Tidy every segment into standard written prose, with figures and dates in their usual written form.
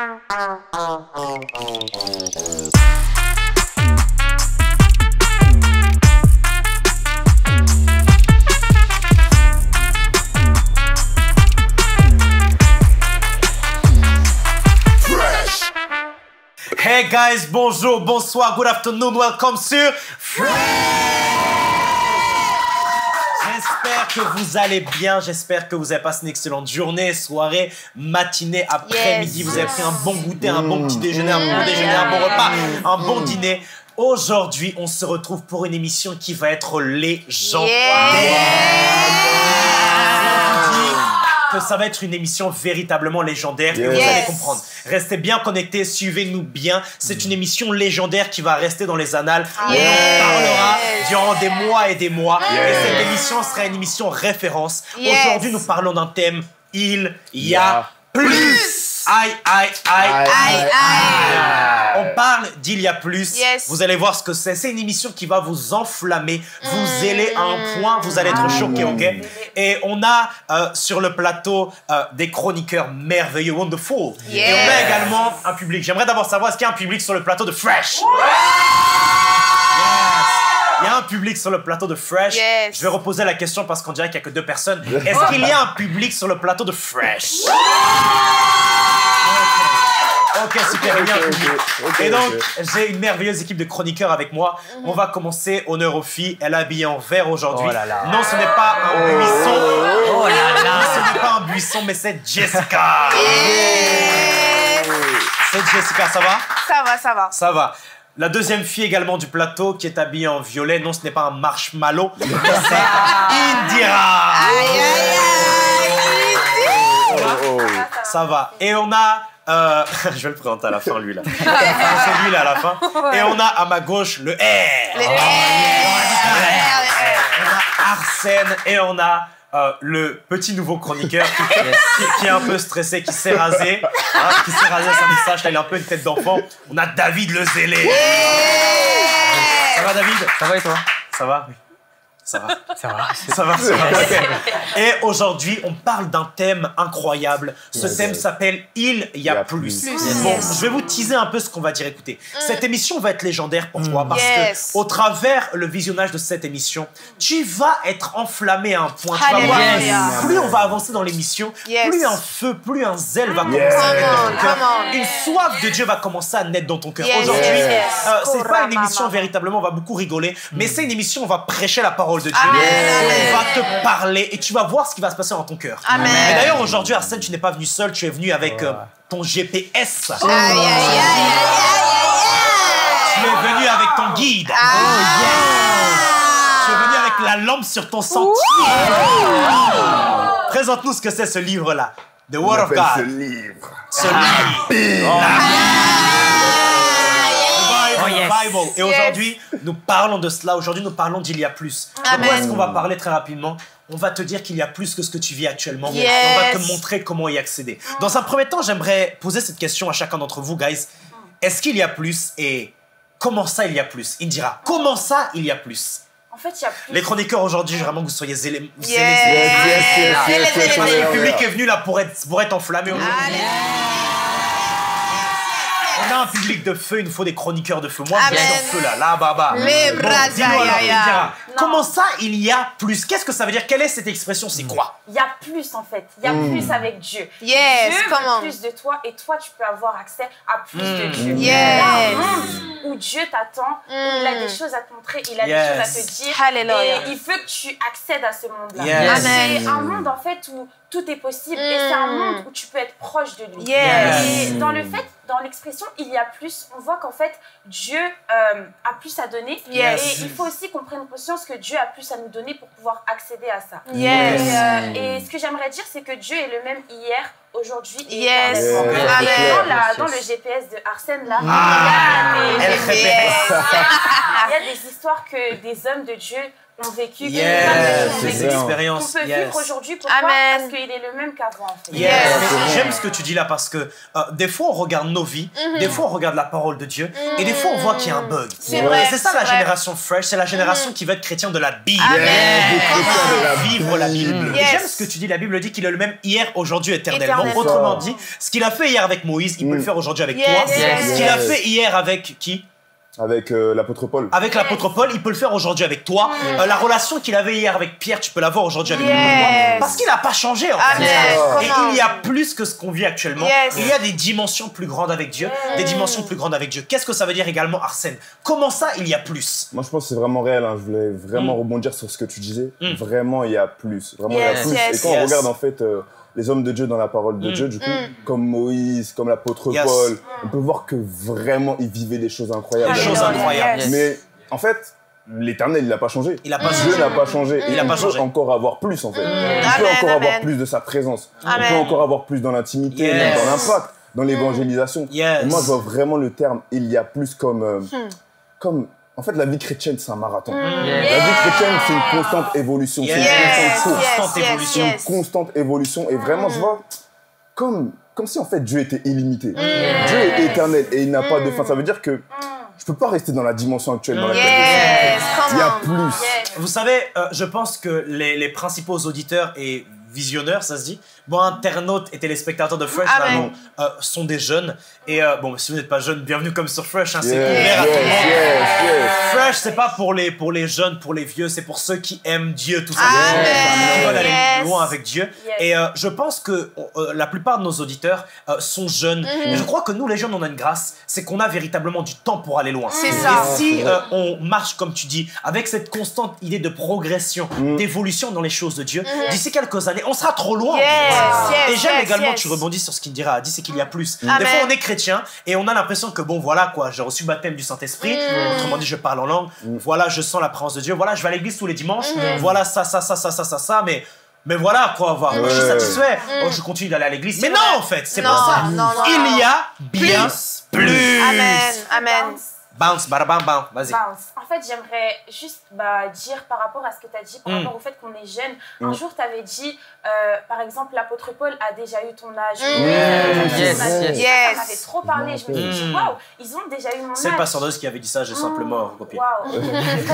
Hey guys, bonjour, bonsoir, good afternoon, welcome sur Fresh. J'espère que vous allez bien, j'espère que vous avez passé une excellente journée, soirée, matinée, après-midi. Vous avez pris un bon goûter, un bon petit déjeuner, un bon déjeuner, un bon repas, un bon dîner. Aujourd'hui, on se retrouve pour une émission qui va être légendaire. Que ça va être une émission véritablement légendaire et vous allez comprendre. Restez bien connectés, suivez-nous bien. C'est une émission légendaire qui va rester dans les annales. On en parlera durant des mois et des mois. Et cette émission sera une émission référence. Aujourd'hui, nous parlons d'un thème. Il y a plus. Aïe, aïe, aïe, aïe, aïe. On parle d'il y a plus. Vous allez voir ce que c'est. C'est une émission qui va vous enflammer, vous zéler à un point, vous allez être choqués, ok? Et on a sur le plateau des chroniqueurs merveilleux, wonderful. Et on a également un public. J'aimerais d'abord savoir, est-ce qu'il y a un public sur le plateau de Fresh? Il y a un public sur le plateau de Fresh. Je vais reposer la question parce qu'on dirait qu'il n'y a que 2 personnes. Est-ce qu'il y a un public sur le plateau de Fresh? Ok, super, il y a un public. Et donc, j'ai une merveilleuse équipe de chroniqueurs avec moi. On va commencer, honneur aux filles. Elle est habillée en vert aujourd'hui. Non, ce n'est pas un buisson. Oh là là. Ce n'est pas un buisson, mais c'est Jessica. C'est Jessica, ça va? Ça va, ça va. Ça va. La deuxième fille également du plateau qui est habillée en violet. Non, ce n'est pas un marshmallow, mais c'est Indira. Ça va. Et on a... je vais le présenter à la fin, lui, là. C'est lui, là, à la fin. Et on a à ma gauche le R. On a Arsène et on a le petit nouveau chroniqueur qui est un peu stressé, qui s'est rasé. Qui s'est rasé sa moustache. Il a un peu une tête d'enfant. On a David le zélé. Ça va, David? Ça va et toi? Ça va? Oui. Ça va. Ça va. Ça va. Okay. Et aujourd'hui, on parle d'un thème incroyable. Ce thème s'appelle « Il y a plus ». Bon, je vais vous teaser un peu ce qu'on va dire. Écoutez, cette émission va être légendaire pour toi parce que au travers le visionnage de cette émission, tu vas être enflammé à un point. Tu vas voir, plus on va avancer dans l'émission, plus un feu, plus un zèle va commencer à naître dans ton cœur. Une soif de Dieu va commencer à naître dans ton cœur. Aujourd'hui, c'est pas une émission véritablement, on va beaucoup rigoler, mais c'est une émission où on va prêcher la parole de Dieu. On va te parler et tu vas voir ce qui va se passer dans ton cœur. Et d'ailleurs, aujourd'hui, Arsène, tu n'es pas venu seul, tu es venu avec ton GPS. Tu es venu avec ton guide. Tu es venu avec la lampe sur ton sentier. Présente-nous ce que c'est ce livre-là. The Word of God. Ce livre. Ce livre. Bible. Et aujourd'hui, nous parlons de cela. Aujourd'hui, nous parlons d'il y a plus. De quoi est-ce qu'on va parler très rapidement? On va te dire qu'il y a plus que ce que tu vis actuellement. On va te montrer comment y accéder. Dans un premier temps, j'aimerais poser cette question à chacun d'entre vous, guys. Est-ce qu'il y a plus et comment ça il y a plus? Indira, comment ça il y a plus? En fait, il y a plus. Les chroniqueurs aujourd'hui, vraiment que vous soyez zélés. Parce que le public est venu là pour être enflammé aujourd'hui. On a un public de feu, il nous faut des chroniqueurs de feu. Moi, je suis en feu là, baba. Comment ça, il y a plus? Qu'est-ce que ça veut dire? Quelle est cette expression? C'est quoi? Il y a plus en fait. Il y a plus avec Dieu. Dieu veut plus de toi et toi, tu peux avoir accès à plus de Dieu. Il y a un monde où Dieu t'attend, où il a des choses à te montrer, il a des choses à te dire. Et il veut que tu accèdes à ce monde-là. C'est un monde en fait où tout est possible et c'est un monde où tu peux être proche de lui. Et dans le fait, dans l'expression il y a plus, on voit qu'en fait Dieu a plus à donner et il faut aussi qu'on prenne conscience que Dieu a plus à nous donner pour pouvoir accéder à ça. Et ce que j'aimerais dire, c'est que Dieu est le même hier, aujourd'hui et éternellement. Dans le GPS de Arsène là, il y a des histoires que des hommes de Dieu ont vécu, des expériences. On peut vivre aujourd'hui. Pourquoi? Parce qu'il est le même qu'avant. En fait. J'aime ce que tu dis là parce que des fois on regarde nos vies, des fois on regarde la parole de Dieu et des fois on voit qu'il y a un bug. C'est vrai. C'est ça la génération fresh, c'est la génération qui va être chrétien de la Bible. Vivre la Bible. Et j'aime ce que tu dis, la Bible dit qu'il est le même hier, aujourd'hui, éternellement. Autrement dit, ce qu'il a fait hier avec Moïse, il peut le faire aujourd'hui avec toi. Ce qu'il a fait hier avec qui? Avec l'apôtre Paul. Avec l'apôtre Paul, il peut le faire aujourd'hui avec toi. La relation qu'il avait hier avec Pierre, tu peux l'avoir aujourd'hui avec moi. Parce qu'il n'a pas changé en fait. Et il y a plus que ce qu'on vit actuellement. Il y a des dimensions plus grandes avec Dieu. Des dimensions plus grandes avec Dieu. Qu'est-ce que ça veut dire également, Arsène? Comment ça, il y a plus? Moi, je pense que c'est vraiment réel. Hein. Je voulais vraiment rebondir sur ce que tu disais. Vraiment, il y a plus. Vraiment, il y a plus. Et quand on regarde en fait... les hommes de Dieu dans la parole de Dieu, du coup, comme Moïse, comme l'apôtre Paul, on peut voir que vraiment, ils vivaient des choses incroyables. Des choses incroyables. Mais en fait, l'Éternel, il n'a pas changé. Il n'a pas Dieu n'a pas changé. Il n'a pas changé. On peut encore avoir plus, en fait. On peut encore avoir plus de sa présence. On peut encore avoir plus dans l'intimité, dans l'impact, dans l'évangélisation. Et moi, je vois vraiment le terme « il y a plus » comme en fait, la vie chrétienne, c'est un marathon. La vie chrétienne, c'est une constante évolution. C'est une constante évolution. Et vraiment, je vois comme si, en fait, Dieu était illimité. Dieu est éternel et il n'a pas de fin. Ça veut dire que je peux pas rester dans la dimension actuelle dans laquelle je suis. Il y a plus. Vous savez, je pense que les principaux auditeurs et visionneurs, ça se dit, internautes et téléspectateurs de Fresh sont des jeunes. Et bon, si vous n'êtes pas jeune, bienvenue comme sur Fresh, hein, c'est ouvert à tout le monde. Fresh, c'est pas pour les jeunes, pour les vieux, c'est pour ceux qui aiment Dieu, tout simplement, qui veulent aller loin avec Dieu. Et je pense que la plupart de nos auditeurs sont jeunes. Et je crois que nous, les jeunes, on a une grâce, c'est qu'on a véritablement du temps pour aller loin. C'est ça. Et si on marche, comme tu dis, avec cette constante idée de progression, d'évolution dans les choses de Dieu, d'ici quelques années, on sera trop loin. Et j'aime également, tu rebondis sur ce qu'il dirait Adi, c'est qu'il y a plus. Des fois, on est chrétien et on a l'impression que bon, voilà quoi, j'ai reçu le baptême du Saint-Esprit, autrement dit, je parle en langue, voilà, je sens la présence de Dieu, voilà, je vais à l'église tous les dimanches, voilà, ça, mais voilà quoi, moi je suis satisfait, je continue d'aller à l'église. Mais non, en fait, c'est pas ça. Il y a bien plus. Amen. Bounce, bam, vas-y. En fait, j'aimerais juste dire par rapport à ce que tu as dit, par rapport au fait qu'on est jeune. Un jour, tu avais dit, par exemple, l'apôtre Paul a déjà eu ton âge. Ça m'avait trop parlé. Je me suis dit, waouh, ils ont déjà eu mon âge. C'est le pasteur Deus qui avait dit ça, j'ai simplement recopié. Waouh.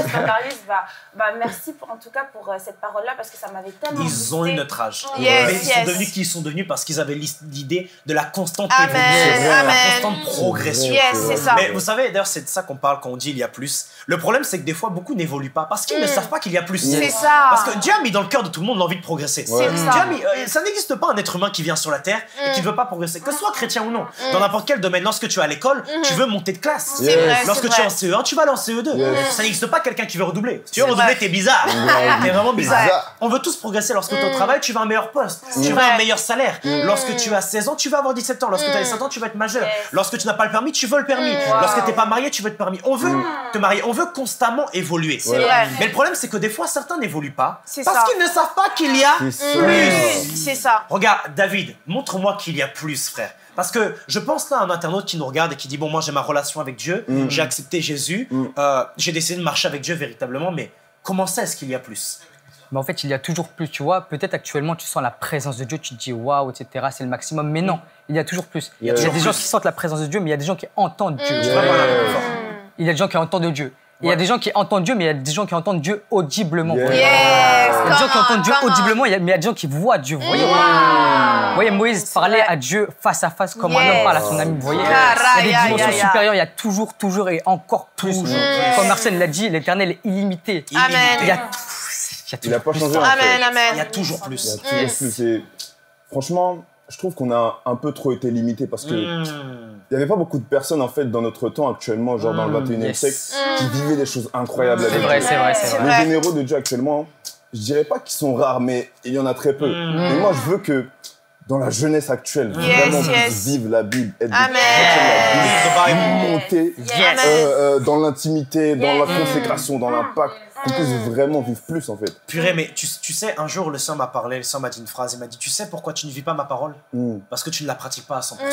Merci en tout cas pour cette parole-là, parce que ça m'avait tellement Ils ont eu notre âge. Mais ils sont devenus qui ils sont devenus parce qu'ils avaient l'idée de la constante évolution, la constante progression. C'est ça. Mais vous savez, d'ailleurs, c'est de ça qu'on parle quand on dit il y a plus. Le problème, c'est que des fois, beaucoup n'évoluent pas parce qu'ils ne savent pas qu'il y a plus. C'est ça. Parce que Dieu a mis dans le cœur de tout le monde l'envie de progresser. Dieu a mis, ça n'existe pas un être humain qui vient sur la terre et qui ne veut pas progresser, que ce soit chrétien ou non. Dans n'importe quel domaine, lorsque tu es à l'école, tu veux monter de classe. Lorsque tu es en CE1, tu vas aller en CE2. Ça n'existe pas quelqu'un qui veut redoubler. Si tu veux redoubler, t'es bizarre. T'es vraiment bizarre. On veut tous progresser. Lorsque tu es au travail, tu veux un meilleur poste. Tu veux un meilleur salaire. Lorsque tu as 16 ans, tu vas avoir 17 ans. Lorsque tu as 17 ans, tu vas être majeur. Lorsque tu n'as pas le permis, tu veux le permis. Lorsque tu n'es pas marié, tu veux être permis. On veut te marier. On veut constamment évoluer. Mais le problème, c'est que des fois, certains n'évoluent pas parce qu'ils ne savent pas qu'il y a plus. C'est ça. Regarde, David, montre-moi qu'il y a plus, frère. Parce que je pense là à un internaute qui nous regarde et qui dit, bon, moi j'ai ma relation avec Dieu, j'ai accepté Jésus, j'ai décidé de marcher avec Dieu véritablement, mais comment ça est-ce qu'il y a plus? Mais en fait, il y a toujours plus, tu vois. Peut-être actuellement, tu sens la présence de Dieu, tu te dis waouh, etc., c'est le maximum. Mais non, il y a toujours plus. Il y a des gens qui sentent la présence de Dieu, mais il y a des gens qui entendent Dieu. Il y a des gens qui entendent Dieu. Il y a des gens qui entendent Dieu, mais il y a des gens qui entendent Dieu audiblement. Il y a des gens qui entendent Dieu audiblement, mais il y a des gens qui voient Dieu. Vous voyez, Moïse parlait à Dieu face à face comme un homme parle à son ami. Vous voyez, il y a des dimensions supérieures, il y a toujours et encore plus. Comme Arsène l'a dit, l'Éternel est illimité. Il n'a pas changé. Il y a toujours plus. Il y a toujours plus. Et franchement, je trouve qu'on a un peu trop été limité parce que il n'y avait pas beaucoup de personnes en fait dans notre temps actuellement, genre dans le 21e siècle, qui vivaient des choses incroyables avec Dieu. C'est vrai. Les généraux de Dieu actuellement, je dirais pas qu'ils sont rares, mais il y en a très peu. Et moi, je veux que dans la jeunesse actuelle, vraiment vivre la Bible, être des chrétiens de la Bible, monter dans l'intimité, dans la consécration, dans l'impact, qu'on puisse vraiment vivre plus, en fait. Purée, mais tu sais, un jour, le Seigneur m'a parlé, le Seigneur m'a dit une phrase, il m'a dit, tu sais pourquoi tu ne vis pas ma parole? Parce que tu ne la pratiques pas à 100%.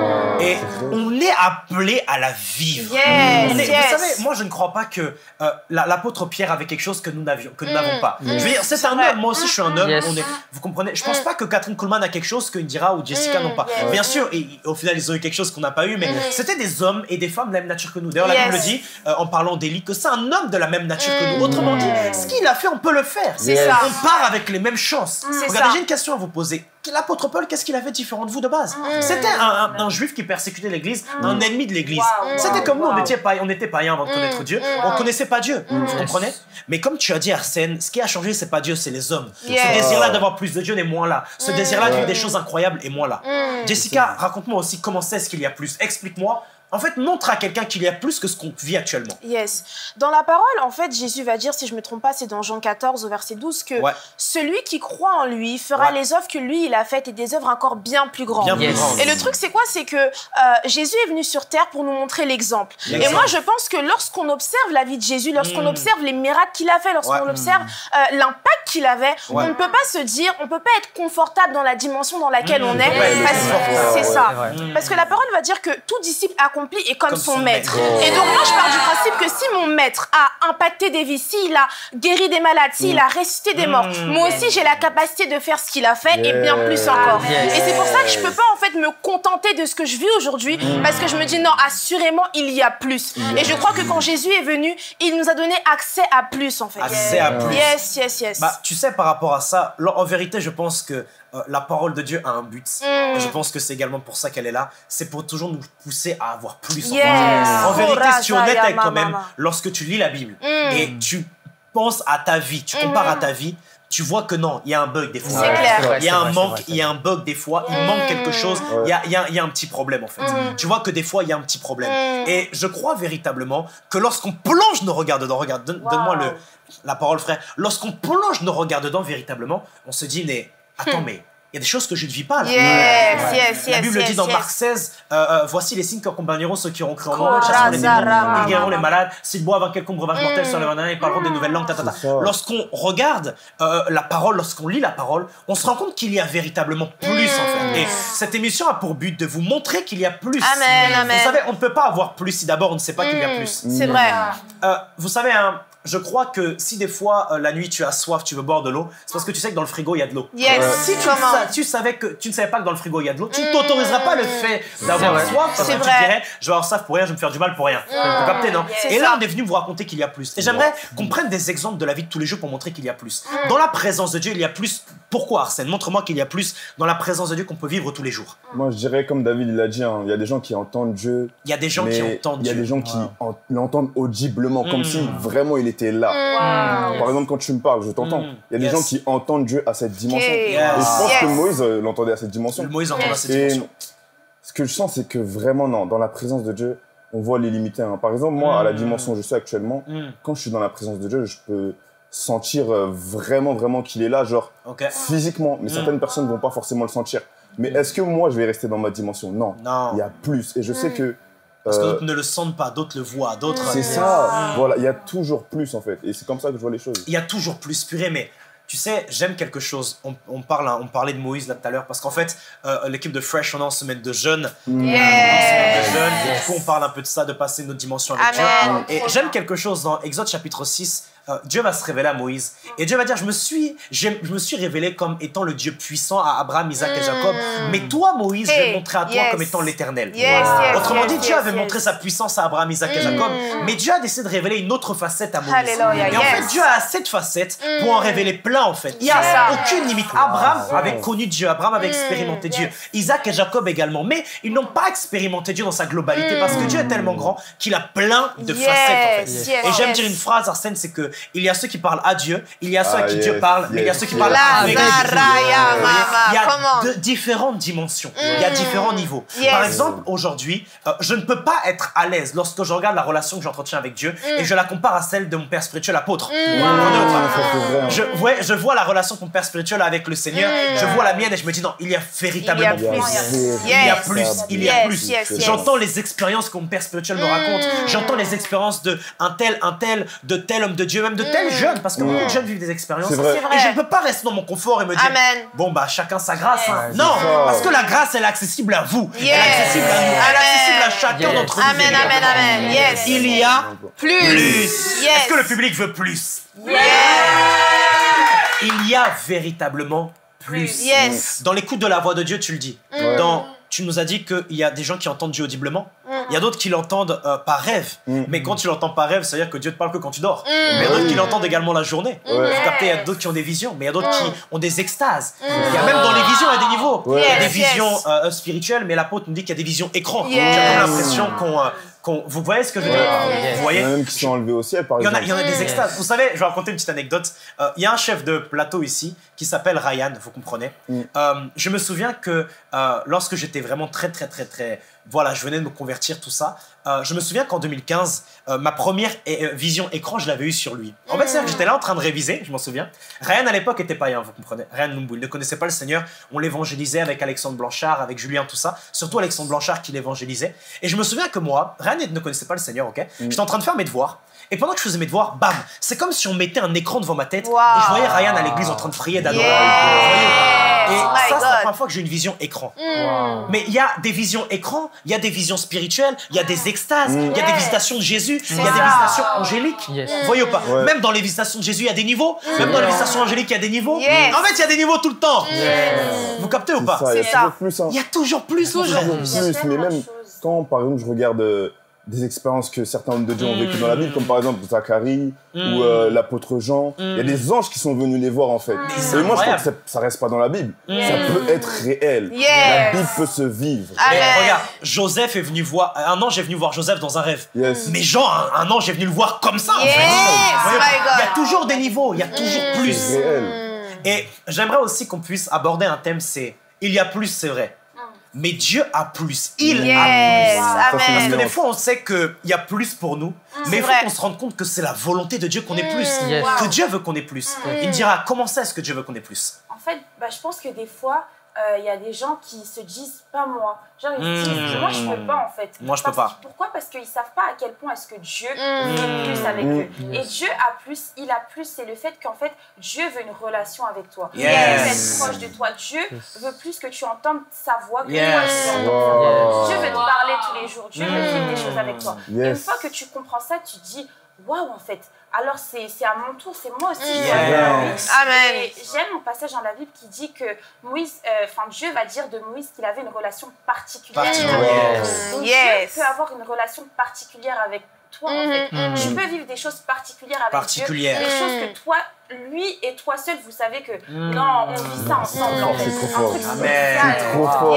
Et on est appelé à la vivre. Vous savez, moi, je ne crois pas que l'apôtre Pierre avait quelque chose que nous n'avons pas. Je veux dire, c'est un homme, moi aussi, je suis un homme, vous comprenez? Je pense pas que Catherine Kuhlman a quelque chose qu'Indira ou Jessica n'ont pas. Bien sûr, et au final, ils ont eu quelque chose qu'on n'a pas eu, mais c'était des hommes et des femmes de la même nature que nous. D'ailleurs, la Bible dit, en parlant d'Élie, que c'est un homme de la même nature que nous. Autrement dit, ce qu'il a fait, on peut le faire. On part avec les mêmes chances. Regardez, j'ai une question à vous poser. L'apôtre Paul, qu'est-ce qu'il avait différent de vous de base? C'était un juif qui persécutait l'église, un ennemi de l'église. C'était comme nous, on était païens avant de connaître Dieu. On connaissait pas Dieu, vous comprenez? Mais comme tu as dit, Arsène, ce qui a changé, c'est pas Dieu, c'est les hommes. Ce désir-là d'avoir plus de Dieu n'est moins là. Ce désir-là de vivre des choses incroyables est moins là. Jessica, raconte-moi aussi comment c'est ce qu'il y a plus. Explique-moi. En fait, montre à quelqu'un qu'il y a plus que ce qu'on vit actuellement. Dans la parole, en fait, Jésus va dire, si je ne me trompe pas, c'est dans Jean 14, au verset 12, que celui qui croit en lui fera les œuvres que lui, il a faites et des œuvres encore bien plus grandes. Et le truc, c'est quoi? C'est que Jésus est venu sur terre pour nous montrer l'exemple. Et moi, je pense que lorsqu'on observe la vie de Jésus, lorsqu'on observe les miracles qu'il a fait, lorsqu'on observe l'impact qu'il avait, on ne peut pas se dire, on ne peut pas être confortable dans la dimension dans laquelle on est. C'est ça. Parce que la parole va dire que tout disciple accompli est comme son maître. Et donc moi je pars du principe que si mon maître a impacté des vies, s'il a guéri des malades, s'il a ressuscité des morts, moi aussi j'ai la capacité de faire ce qu'il a fait et bien plus encore. Et c'est pour ça que je peux pas en fait me contenter de ce que je vis aujourd'hui, parce que je me dis non, assurément il y a plus. Et je crois que quand Jésus est venu, il nous a donné accès à plus en fait. Accès à plus. Yes. Bah, tu sais, par rapport à ça, en vérité je pense que la parole de Dieu a un but. Je pense que c'est également pour ça qu'elle est là. C'est pour toujours nous pousser à avoir plus. En vérité, si tu es honnête avec toi-même, lorsque tu lis la Bible et tu penses à ta vie, tu compares à ta vie, tu vois que non, il y a un bug des fois. Il y a un manque, il y a un bug des fois, il manque quelque chose, il y a un petit problème en fait. Tu vois que des fois, il y a un petit problème. Et je crois véritablement que lorsqu'on plonge nos regards dedans, regarde, donne-moi la parole frère, lorsqu'on plonge nos regards dedans véritablement, on se dit, mais attends, mais il y a des choses que je ne vis pas. La Bible dit dans Marc 16, voici les signes qui accompagneront ceux qui auront cru en moi, chasseront les démons, ils guériront les malades, s'ils boivent un quelconque breuvage mortel sur les manins, ils parleront des nouvelles langues. Lorsqu'on regarde la parole, lorsqu'on lit la parole, on se rend compte qu'il y a véritablement plus en fait. Et cette émission a pour but de vous montrer qu'il y a plus. Amen. Vous savez, on ne peut pas avoir plus si d'abord on ne sait pas qu'il y a plus. C'est vrai. Vous savez, je crois que si des fois la nuit tu as soif, tu veux boire de l'eau, c'est parce que tu sais que dans le frigo il y a de l'eau. Si tu ne savais pas que dans le frigo il y a de l'eau, tu ne t'autoriseras pas le fait d'avoir soif parce que tu dirais je vais avoir soif pour rien, je vais me faire du mal pour rien. Vous captez, non? Et là on est venu vous raconter qu'il y a plus. Et j'aimerais qu'on prenne des exemples de la vie de tous les jours pour montrer qu'il y a plus. Dans la présence de Dieu, il y a plus. Pourquoi, Arsène? Montre-moi qu'il y a plus dans la présence de Dieu qu'on peut vivre tous les jours. Moi je dirais comme David il a dit, il y a des gens qui entendent Dieu. Il y a des gens qui entendent Dieu. Il y a des gens qui l'entendent audiblement, comme si vraiment il était là. Par exemple, quand tu me parles, je t'entends. Il y a des gens qui entendent Dieu à cette dimension. Et je pense que Moïse l'entendait à cette dimension. Moïse entendait à cette dimension. Ce que je sens, c'est que vraiment, non, dans la présence de Dieu, on voit les limités. Par exemple, moi, à la dimension où je suis actuellement, quand je suis dans la présence de Dieu, je peux sentir vraiment qu'il est là, genre physiquement. Mais certaines personnes ne vont pas forcément le sentir. Mais est-ce que moi, je vais rester dans ma dimension? Non. Il y a plus. Et je sais que parce que d'autres ne le sentent pas, d'autres le voient, d'autres... C'est ça, voilà, il y a toujours plus en fait, et c'est comme ça que je vois les choses. Il y a toujours plus, purée, mais tu sais, j'aime quelque chose, on parlait de Moïse là tout à l'heure, parce qu'en fait, l'équipe de Fresh, on est en semaine de jeûne, du coup on parle un peu de ça, de passer notre dimension avec Dieu, et j'aime quelque chose dans Exode chapitre 6, Dieu va se révéler à Moïse et Dieu va dire je me suis révélé comme étant le Dieu puissant à Abraham, Isaac et Jacob, mais toi Moïse je vais montrer à toi comme étant l'Éternel. Autrement dit, Dieu avait montré sa puissance à Abraham, Isaac et Jacob, mais Dieu a décidé de révéler une autre facette à Moïse. Et en fait Dieu a cette facette pour en révéler plein en fait. Il n'y a aucune limite. Abraham avait connu Dieu, Abraham avait expérimenté Dieu, Isaac et Jacob également, mais ils n'ont pas expérimenté Dieu dans sa globalité parce que Dieu est tellement grand qu'il a plein de facettes en fait. Et j'aime dire une phrase, Arsène, c'est que il y a ceux qui parlent à Dieu, il y a ceux à qui Dieu parle, mais il y a ceux qui parlent avec Dieu. Il y a différentes dimensions, il y a différents niveaux. Par exemple, aujourd'hui, je ne peux pas être à l'aise lorsque je regarde la relation que j'entretiens avec Dieu et je la compare à celle de mon père spirituel apôtre. Je vois la relation que mon père spirituel a avec le Seigneur, je vois la mienne et je me dis non, il y a véritablement plus. Il y a plus. J'entends les expériences que mon père spirituel me raconte, j'entends les expériences de un tel homme de Dieu, même de tels jeunes, parce que beaucoup de jeunes vivent des expériences. Et je ne peux pas rester dans mon confort et me dire, bon, bah, chacun sa grâce. Non, parce que la grâce, elle est accessible à vous. Elle est accessible à nous. Elle est accessible à chacun d'entre nous. Amen. Il y a plus. Est-ce que le public veut plus? Il y a véritablement plus. Dans l'écoute de la voix de Dieu, tu le dis. Tu nous as dit qu'il y a des gens qui entendent Dieu audiblement. Il y a d'autres qui l'entendent par rêve. Mais quand tu l'entends par rêve, ça veut dire que Dieu te parle que quand tu dors. Mais il y a d'autres qui l'entendent également la journée. Vous captez, il y a d'autres qui ont des visions, mais il y a d'autres qui ont des extases. Il y a même dans les visions, il y a des niveaux. Il y a des visions spirituelles, mais l'apôtre nous dit qu'il y a des visions écran. J'ai l'impression vous voyez ce que je veux dire? Vous voyez? Il y en a même qui sont enlevés au ciel, par exemple. Il y en a des extases. Vous savez, je vais raconter une petite anecdote. Il y a un chef de plateau ici qui s'appelle Ryan, vous comprenez. Je me souviens que lorsque j'étais vraiment très... Voilà, je venais de me convertir, tout ça. Je me souviens qu'en 2015, ma première vision écran, je l'avais eue sur lui. En fait, c'est que j'étais là en train de réviser, je m'en souviens. Ryan, à l'époque, était païen, vous comprenez. Ryan Lumbu, il ne connaissait pas le Seigneur. On l'évangélisait avec Alexandre Blanchard, avec Julien, tout ça. Surtout Alexandre Blanchard qui l'évangélisait. Et je me souviens que moi, Ryan ne connaissait pas le Seigneur, ok. J'étais en train de faire mes devoirs. Et pendant que je faisais mes devoirs, bam, c'est comme si on mettait un écran devant ma tête et je voyais Ryan à l'église en train de prier, d'adorer. Et ça, c'est la première fois que j'ai une vision écran. Mais il y a des visions écran, il y a des visions spirituelles, il y a des extases, il y a des visitations de Jésus, il y a des visitations angéliques. Vous voyez ou pas? Même dans les visitations de Jésus, il y a des niveaux. Même dans les visitations angéliques, il y a des niveaux. En fait, il y a des niveaux tout le temps. Vous captez ou pas? C'est ça. Il y a toujours plus. Mais même quand, par exemple, je regarde des expériences que certains hommes de Dieu ont vécues dans la Bible, comme par exemple Zacharie ou l'apôtre Jean. Il y a des anges qui sont venus les voir, en fait. Et moi, je pense que ça reste pas dans la Bible. Ça peut être réel. La Bible peut se vivre. Regarde, Joseph est venu voir... Un ange est venu voir Joseph dans un rêve. Mais Jean, un ange est venu le voir comme ça, en fait. Il y a toujours des niveaux, il y a toujours plus. C'est réel. Et j'aimerais aussi qu'on puisse aborder un thème, c'est... Il y a plus, c'est vrai. Mais Dieu a plus. Il a plus. Parce que des fois, on sait qu'il y a plus pour nous, mais il faut qu'on se rende compte que c'est la volonté de Dieu qu'on ait plus. Que Dieu veut qu'on ait plus. Il me dira, comment ça est-ce que Dieu veut qu'on ait plus? En fait, je pense que des fois, il y a des gens qui se disent pas moi. Genre ils se disent moi je peux pas en fait. Moi je peux pas. Pourquoi? Parce qu'ils savent pas à quel point est-ce que Dieu veut plus avec eux. Et Dieu a plus, il a plus, c'est le fait qu'en fait Dieu veut une relation avec toi. Il veut être proche de toi. Dieu veut plus que tu entendes sa voix que toi tu entends sa voix. Dieu veut te parler tous les jours. Dieu veut vivre des choses avec toi. Et une fois que tu comprends ça, tu dis waouh en fait. Alors c'est à mon tour, c'est moi aussi. Amen. J'aime un passage dans la Bible qui dit que Moïse, Dieu va dire de Moïse qu'il avait une relation particulière. Donc Dieu peut avoir une relation particulière avec toi en fait. Tu peux vivre des choses particulières avec Dieu, des choses que toi, lui et toi seul, vous savez que non, on vit ça ensemble en fait. C'est trop fort. C'est trop fort.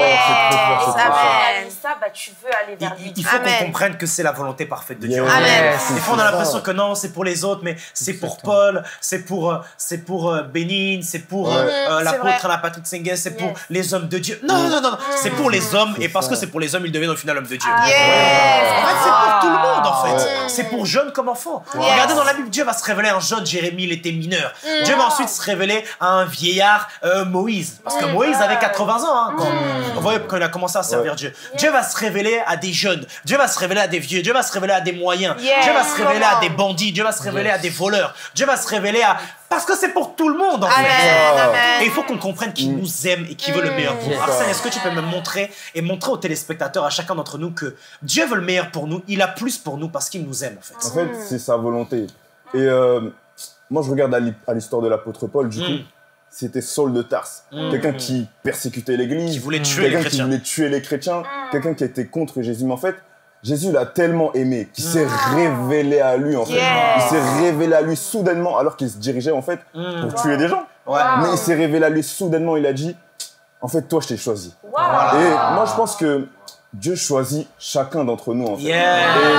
Et ça, tu veux aller vers lui. Il faut qu'on comprenne que c'est la volonté parfaite de Dieu. Des fois, on a l'impression que non, c'est pour les autres, mais c'est pour Paul, c'est pour Bénin, c'est pour l'apôtre Anna Patrick Senguet, c'est pour les hommes de Dieu. Non, c'est pour les hommes, et parce que c'est pour les hommes, ils deviennent au final hommes de Dieu. En fait, c'est pour tout le monde, en fait. C'est pour jeunes comme enfants. Regardez dans la Bible, Dieu va se révéler à un jeune, Jérémie, il était mineur. Dieu va ensuite se révéler à un vieillard, Moïse. Parce que Moïse avait 80 ans quand il a commencé à servir Dieu. Dieu va se révéler à des jeunes. Dieu va se révéler à des vieux. Dieu va se révéler à des moyens. Dieu va se révéler à des bandits. Dieu va se révéler à des voleurs. Dieu va se révéler à... Parce que c'est pour tout le monde, en fait. Et il faut qu'on comprenne qu'il nous aime et qu'il veut le meilleur pour nous. Arsène, est-ce que tu peux me montrer et montrer aux téléspectateurs, à chacun d'entre nous, que Dieu veut le meilleur pour nous, il a plus pour nous parce qu'il nous aime, en fait. En fait, c'est sa volonté. Et moi, je regarde à l'histoire de l'apôtre Paul, du coup, c'était Saul de Tarse. Quelqu'un qui persécutait l'église, qui voulait tuer les chrétiens. Quelqu'un qui voulait tuer les chrétiens, quelqu'un qui était contre Jésus. Mais en fait, Jésus l'a tellement aimé qu'il s'est révélé à lui, en fait. Il s'est révélé à lui soudainement, alors qu'il se dirigeait, en fait, pour tuer des gens. Mais il s'est révélé à lui soudainement, il a dit, en fait, toi, je t'ai choisi. Et moi, je pense que Dieu choisit chacun d'entre nous, en fait. Et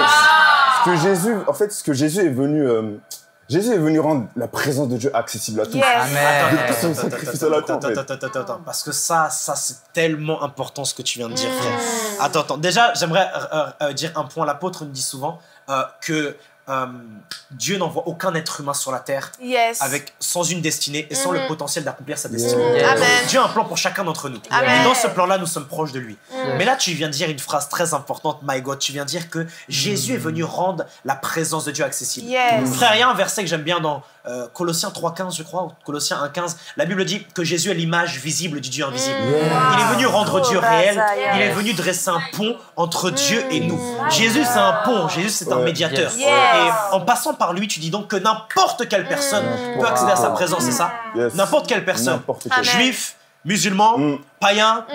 ce que Jésus est venu... Jésus est venu rendre la présence de Dieu accessible à tous. Depuis son sacrifice à la croix, en fait. Attends. Parce que ça c'est tellement important ce que tu viens de dire, frère. Attends. Déjà, j'aimerais dire un point. L'apôtre nous dit souvent que Dieu n'envoie aucun être humain sur la terre sans une destinée et sans le potentiel d'accomplir sa destinée. Dieu a un plan pour chacun d'entre nous. Et dans ce plan-là, nous sommes proches de lui. Mais là, tu viens de dire une phrase très importante, my God. Tu viens de dire que Jésus est venu rendre la présence de Dieu accessible. Frère, il y a un verset que j'aime bien dans Colossiens 3,15, je crois, ou Colossiens 1,15. La Bible dit que Jésus est l'image visible du Dieu invisible. Il est venu rendre Dieu réel. Il est venu dresser un pont entre Dieu et nous. Jésus, c'est un pont. Jésus, c'est un médiateur. Et en passant par lui, tu dis donc que n'importe quelle personne peut accéder à sa présence, c'est ça? N'importe quelle personne. Juif, musulman, païen,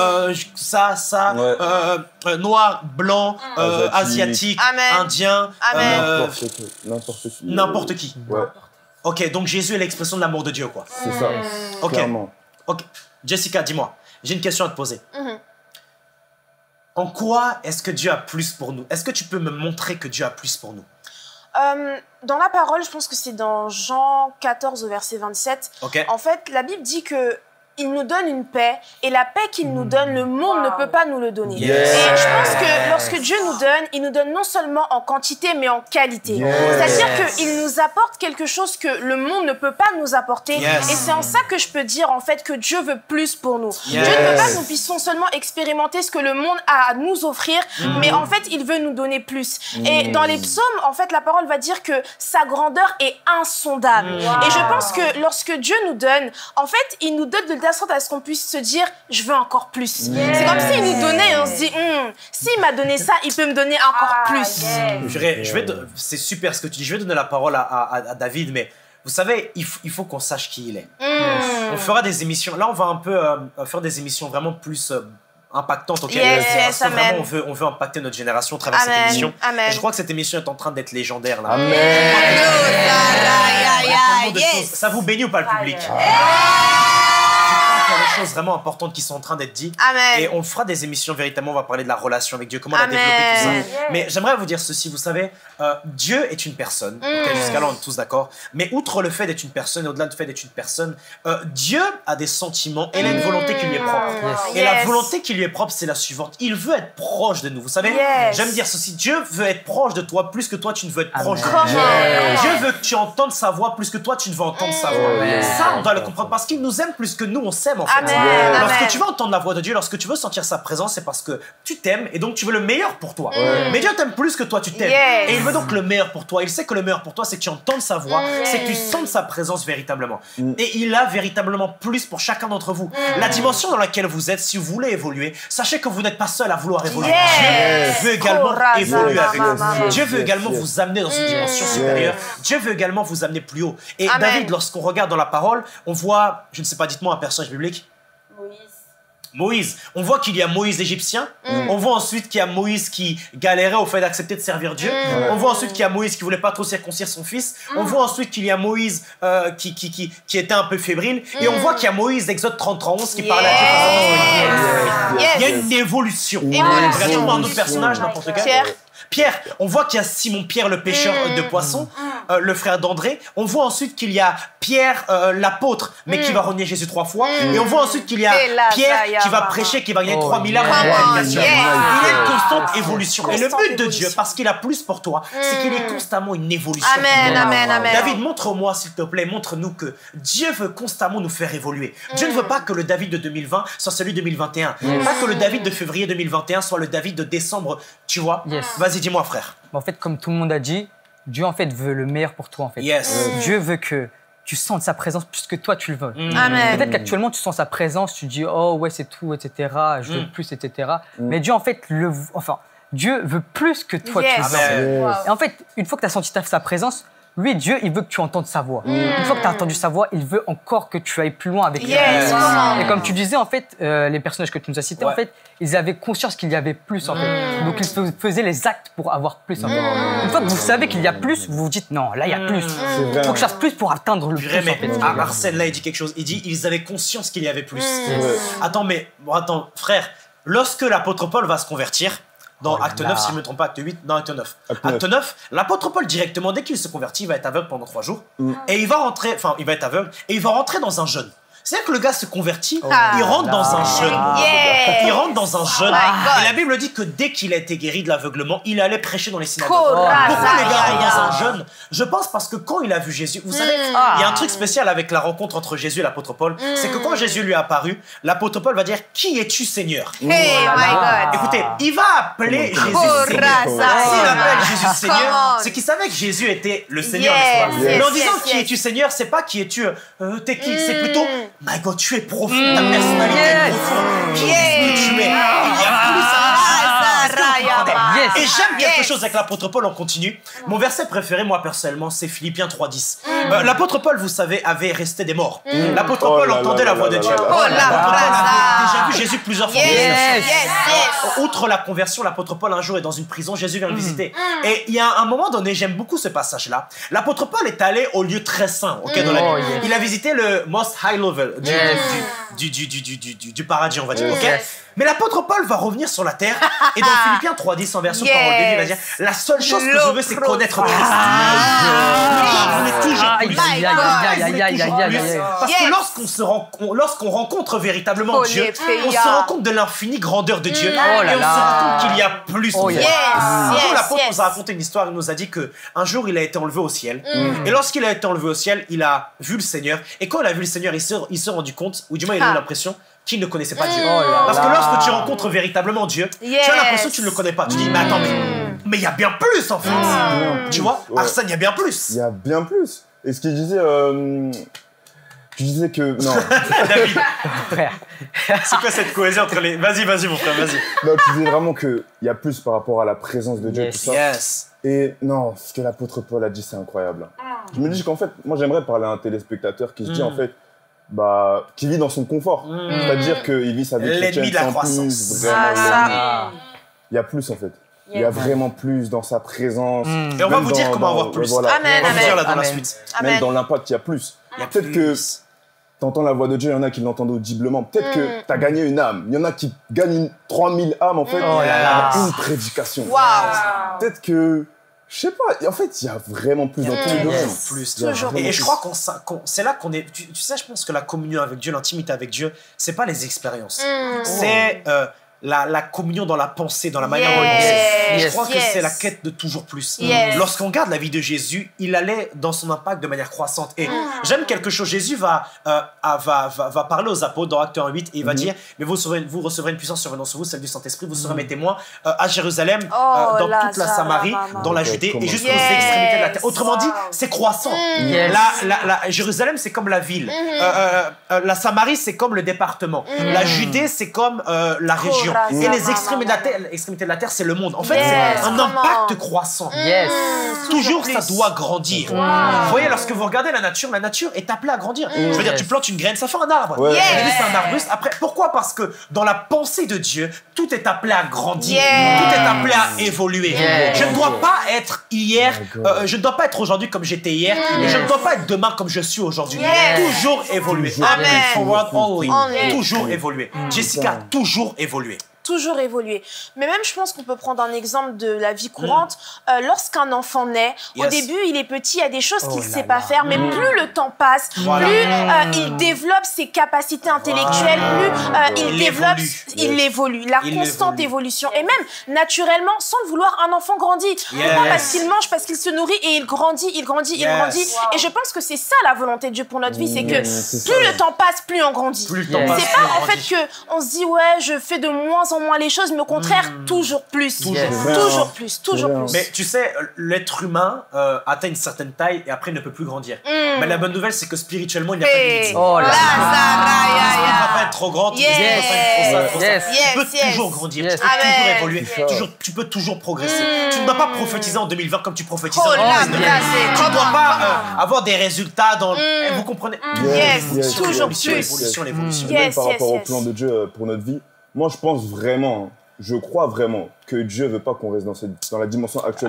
noir, blanc, asiatique, indien, n'importe qui. Ok, donc Jésus est l'expression de l'amour de Dieu, quoi. C'est ça. Ok. Jessica, dis-moi, j'ai une question à te poser. En quoi est-ce que Dieu a plus pour nous? Est-ce que tu peux me montrer que Dieu a plus pour nous? Dans la parole, je pense que c'est dans Jean 14 au verset 27. En fait, la Bible dit que il nous donne une paix, et la paix qu'il nous donne, le monde ne peut pas nous le donner. Et je pense que lorsque Dieu nous donne, il nous donne non seulement en quantité, mais en qualité. C'est-à-dire qu'il nous apporte quelque chose que le monde ne peut pas nous apporter. Et c'est en ça que je peux dire, en fait, que Dieu veut plus pour nous. Dieu ne veut pas que nous puissions seulement expérimenter ce que le monde a à nous offrir, mais en fait, il veut nous donner plus. Et dans les psaumes, en fait, la parole va dire que sa grandeur est insondable. Et je pense que lorsque Dieu nous donne, en fait, il nous donne de sorte à ce qu'on puisse se dire je veux encore plus. C'est comme s'il nous donnait et on se dit s'il m'a donné ça, il peut me donner encore plus. C'est super ce que tu dis. Je vais donner la parole à David, mais vous savez, il faut qu'on sache qui il est. On fera des émissions. Là, on va un peu faire des émissions vraiment plus impactantes. Parce que vraiment, on veut impacter notre génération à travers cette émission. Et je crois que cette émission est en train d'être légendaire. Là. Ça vous bénit ou pas, le public? Il y a des choses vraiment importantes qui sont en train d'être dites. Et on fera des émissions véritablement, on va parler de la relation avec Dieu, comment la développer, tout ça. Mais j'aimerais vous dire ceci, vous savez, Dieu est une personne, jusqu'à là on est tous d'accord, mais outre le fait d'être une personne et au-delà du fait d'être une personne, Dieu a des sentiments et il a une volonté qui lui est propre. Et la volonté qui lui est propre, c'est la suivante. Il veut être proche de nous, vous savez. J'aime dire ceci, Dieu veut être proche de toi plus que toi tu ne veux être proche de lui. Dieu veut que tu entendes sa voix plus que toi tu ne veux entendre sa voix. Ça, on doit le comprendre parce qu'il nous aime plus que nous, on s'aime. En fait. Lorsque tu veux entendre la voix de Dieu, lorsque tu veux sentir sa présence, c'est parce que tu t'aimes et donc tu veux le meilleur pour toi. Mais Dieu t'aime plus que toi, tu t'aimes. Et il veut donc le meilleur pour toi. Il sait que le meilleur pour toi, c'est que tu entendes sa voix, c'est que tu sentes sa présence véritablement. Et il a véritablement plus pour chacun d'entre vous. La dimension dans laquelle vous êtes, si vous voulez évoluer, sachez que vous n'êtes pas seul à vouloir évoluer. Dieu veut également évoluer avec vous. Dieu veut également vous amener dans une dimension supérieure. Dieu veut également vous amener plus haut. Et David, lorsqu'on regarde dans la parole, on voit, je ne sais pas, dites-moi un personnage biblique. Moïse. On voit qu'il y a Moïse l'Égyptien. On voit ensuite qu'il y a Moïse qui galérait au fait d'accepter de servir Dieu. On voit ensuite qu'il y a Moïse qui voulait pas trop circoncire son fils. On voit ensuite qu'il y a Moïse qui était un peu fébrile. Et on voit qu'il y a Moïse d'Exode 30:11 qui parlait à Dieu. Il y a une évolution. Regardez-moi un autre personnage, n'importe quel. Pierre, on voit qu'il y a Simon-Pierre le pêcheur de poissons, le frère d'André. On voit ensuite qu'il y a Pierre l'apôtre, mais qui va renier Jésus 3 fois. Et on voit ensuite qu'il y a Pierre qui va prêcher, qui va gagner 3000 âmes en prédication. Il est une constante évolution. Et le but de Dieu, parce qu'il a plus pour toi, c'est qu'il est constamment une évolution. David, montre-moi s'il te plaît, montre-nous que Dieu veut constamment nous faire évoluer. Dieu ne veut pas que le David de 2020 soit celui de 2021. Pas que le David de février 2021 soit le David de décembre, tu vois. Vas-y, dis-moi, frère. En fait, comme tout le monde a dit, Dieu en fait veut le meilleur pour toi. En fait. Dieu veut que tu sentes sa présence plus que toi tu le veux. Peut-être qu'actuellement tu sens sa présence, tu dis oh ouais c'est tout, etc. Je veux plus, etc. Mais Dieu en fait Dieu veut plus que toi tu le veux. Et en fait, une fois que tu as senti sa présence, lui, Dieu, il veut que tu entendes sa voix. Une fois que tu as entendu sa voix, il veut encore que tu ailles plus loin avec lui. Et comme tu disais, en fait, les personnages que tu nous as cités, en fait, ils avaient conscience qu'il y avait plus, en fait. Donc, ils faisaient les actes pour avoir plus, en fait. Une fois que vous savez qu'il y a plus, vous vous dites, non, là, il y a plus. Il faut que je fasse plus pour atteindre le plus, en fait. Arsène, là, il dit quelque chose. Il dit, ils avaient conscience qu'il y avait plus. Attends, frère, lorsque l'apôtre Paul va se convertir, dans Acte 9, si je ne me trompe pas, Acte 8, dans Acte 9. Acte 9, l'apôtre Paul, directement, dès qu'il se convertit, il va être aveugle pendant 3 jours. Et il va rentrer, il va être aveugle, et il va rentrer dans un jeûne. C'est-à-dire que le gars se convertit, il rentre dans un jeûne. Il rentre dans un jeûne. Et la Bible dit que dès qu'il a été guéri de l'aveuglement, il allait prêcher dans les synagogues. Pourquoi le gars rentre dans un jeûne? Je pense parce que quand il a vu Jésus, vous savez, il y a un truc spécial avec la rencontre entre Jésus et l'apôtre Paul, c'est que quand Jésus lui est apparu, l'apôtre Paul va dire « Qui es-tu, Seigneur ?» Écoutez, il va appeler Jésus Seigneur. S'il appelle Jésus Seigneur, c'est qu'il savait que Jésus était le Seigneur. Mais en disant « Qui es-tu, Seigneur ?» c'est pas « Qui es-tu, t'es qui ?» C'est plutôt « My God, tu es profond, ta personnalité est profonde. Qui est-ce que tu es ?» Il y a plus à et j'aime quelque chose avec l'apôtre Paul, on continue. Mon verset préféré, moi personnellement, c'est Philippiens 3:10. L'apôtre Paul, vous savez, avait resté des morts. L'apôtre Paul entendait la voix de Dieu. L'apôtre Paul avait déjà vu Jésus plusieurs fois. Outre la conversion, l'apôtre Paul un jour est dans une prison, Jésus vient le visiter. Et il y a un moment donné, j'aime beaucoup ce passage-là. L'apôtre Paul est allé au lieu très saint, dans la Bible. Il a visité le most high level du paradis, on va dire. Mais l'apôtre Paul va revenir sur la terre et dans Philippiens 3:10 en version parole de Dieu, il va dire la seule chose que je veux, c'est connaître Christ. On est toujours plus. Parce que lorsqu'on rencontre véritablement Dieu, on se rend compte de l'infinie grandeur de Dieu et on se rend compte qu'il y a plus. Un jour, l'apôtre nous a raconté une histoire, il nous a dit qu'un jour, il a été enlevé au ciel. Et lorsqu'il a été enlevé au ciel, il a vu le Seigneur. Et quand il a vu le Seigneur, il s'est rendu compte, ou du moins il a eu l'impression, qu'il ne connaissait pas Dieu. Parce que lorsque tu rencontres véritablement Dieu, tu as l'impression que tu ne le connais pas. Tu dis, mais attends, mais il y a bien plus en fait. Tu vois, Arsène, il y a bien plus. Il y a bien plus. Et ce qu'il disait, tu disais que... Non. David, c'est quoi cette cohésion entre les... Vas-y, mon frère, vas-y. Non, tu disais vraiment qu'il y a plus par rapport à la présence de Dieu, tout ça. Et non, ce que l'apôtre Paul a dit, c'est incroyable. Je me dis qu'en fait, moi j'aimerais parler à un téléspectateur qui se dit en fait, qui vit dans son confort. C'est-à-dire qu'il vit sa vie chrétienne sans plus. Il y a plus en fait. Il y a vraiment plus dans sa présence. Et on va vous dire comment avoir plus. Voilà. Amen, on va vous dire là dans la suite. Même dans l'impact, il y a plus. Peut-être que t'entends la voix de Dieu, il y en a qui l'entendent audiblement. Peut-être que t'as gagné une âme. Il y en a qui gagnent 3000 âmes en fait. Une prédication. Peut-être que... Je sais pas, en fait, il y a vraiment plus dans tous les domaines. Et je crois c'est là qu'on est... Tu sais, je pense que la communion avec Dieu, l'intimité avec Dieu, c'est pas les expériences. C'est la communion dans la pensée, dans la manière dont il pense. Je crois que c'est la quête de toujours plus. Lorsqu'on regarde la vie de Jésus, il allait dans son impact de manière croissante. Et j'aime quelque chose. Jésus va parler aux apôtres dans Acte 1:8 et il va dire, mais vous recevrez une puissance survenant sur vous, celle du Saint-Esprit, vous serez mes témoins à Jérusalem, dans toute la Samarie, dans la Judée et jusqu'aux extrémités de la terre. Autrement dit, c'est croissant. Jérusalem, c'est comme la ville. La Samarie, c'est comme le département. La Judée, c'est comme la région. Et les extrémités de la terre, c'est le monde. En fait, c'est un impact croissant. Toujours, ça doit grandir. Vous voyez, lorsque vous regardez la nature est appelée à grandir. Je veux dire, tu plantes une graine, ça fait un arbre. Au début, c'est un arbuste. Après, pourquoi? Parce que dans la pensée de Dieu, tout est appelé à grandir. Tout est appelé à évoluer. Je ne dois pas être hier, je ne dois pas être aujourd'hui comme j'étais hier, et je ne dois pas être demain comme je suis aujourd'hui. Toujours évoluer. Amen. Forward, always. Toujours évoluer. Jessica, toujours évoluer. Toujours évoluer. Mais même, je pense qu'on peut prendre un exemple de la vie courante. Lorsqu'un enfant naît, au début, il est petit, il y a des choses qu'il ne sait pas faire, mais plus le temps passe, plus il développe ses capacités intellectuelles, plus il évolue. La constante évolution. Et même, naturellement, sans le vouloir, un enfant grandit. Pourquoi? Parce qu'il mange, parce qu'il se nourrit et il grandit. Et je pense que c'est ça la volonté de Dieu pour notre vie, c'est que plus le temps passe, plus on grandit. C'est pas en fait qu'on se dit, ouais, je fais de moins en moins les choses, mais au contraire, toujours plus. Toujours plus. Mais tu sais, l'être humain atteint une certaine taille et après il ne peut plus grandir. Mais la bonne nouvelle, c'est que spirituellement, il n'y a pas de limite. Tu ne vas pas être trop grand, tu peux toujours grandir, tu peux toujours évoluer, tu peux toujours progresser. Tu ne dois pas prophétiser en 2020 comme tu prophétises en 2019. Tu ne dois pas avoir des résultats dans... Vous comprenez? Toujours plus. L'évolution. Même par rapport au plan de Dieu pour notre vie, moi, je pense vraiment, je crois vraiment que Dieu veut pas qu'on reste dans la dimension actuelle.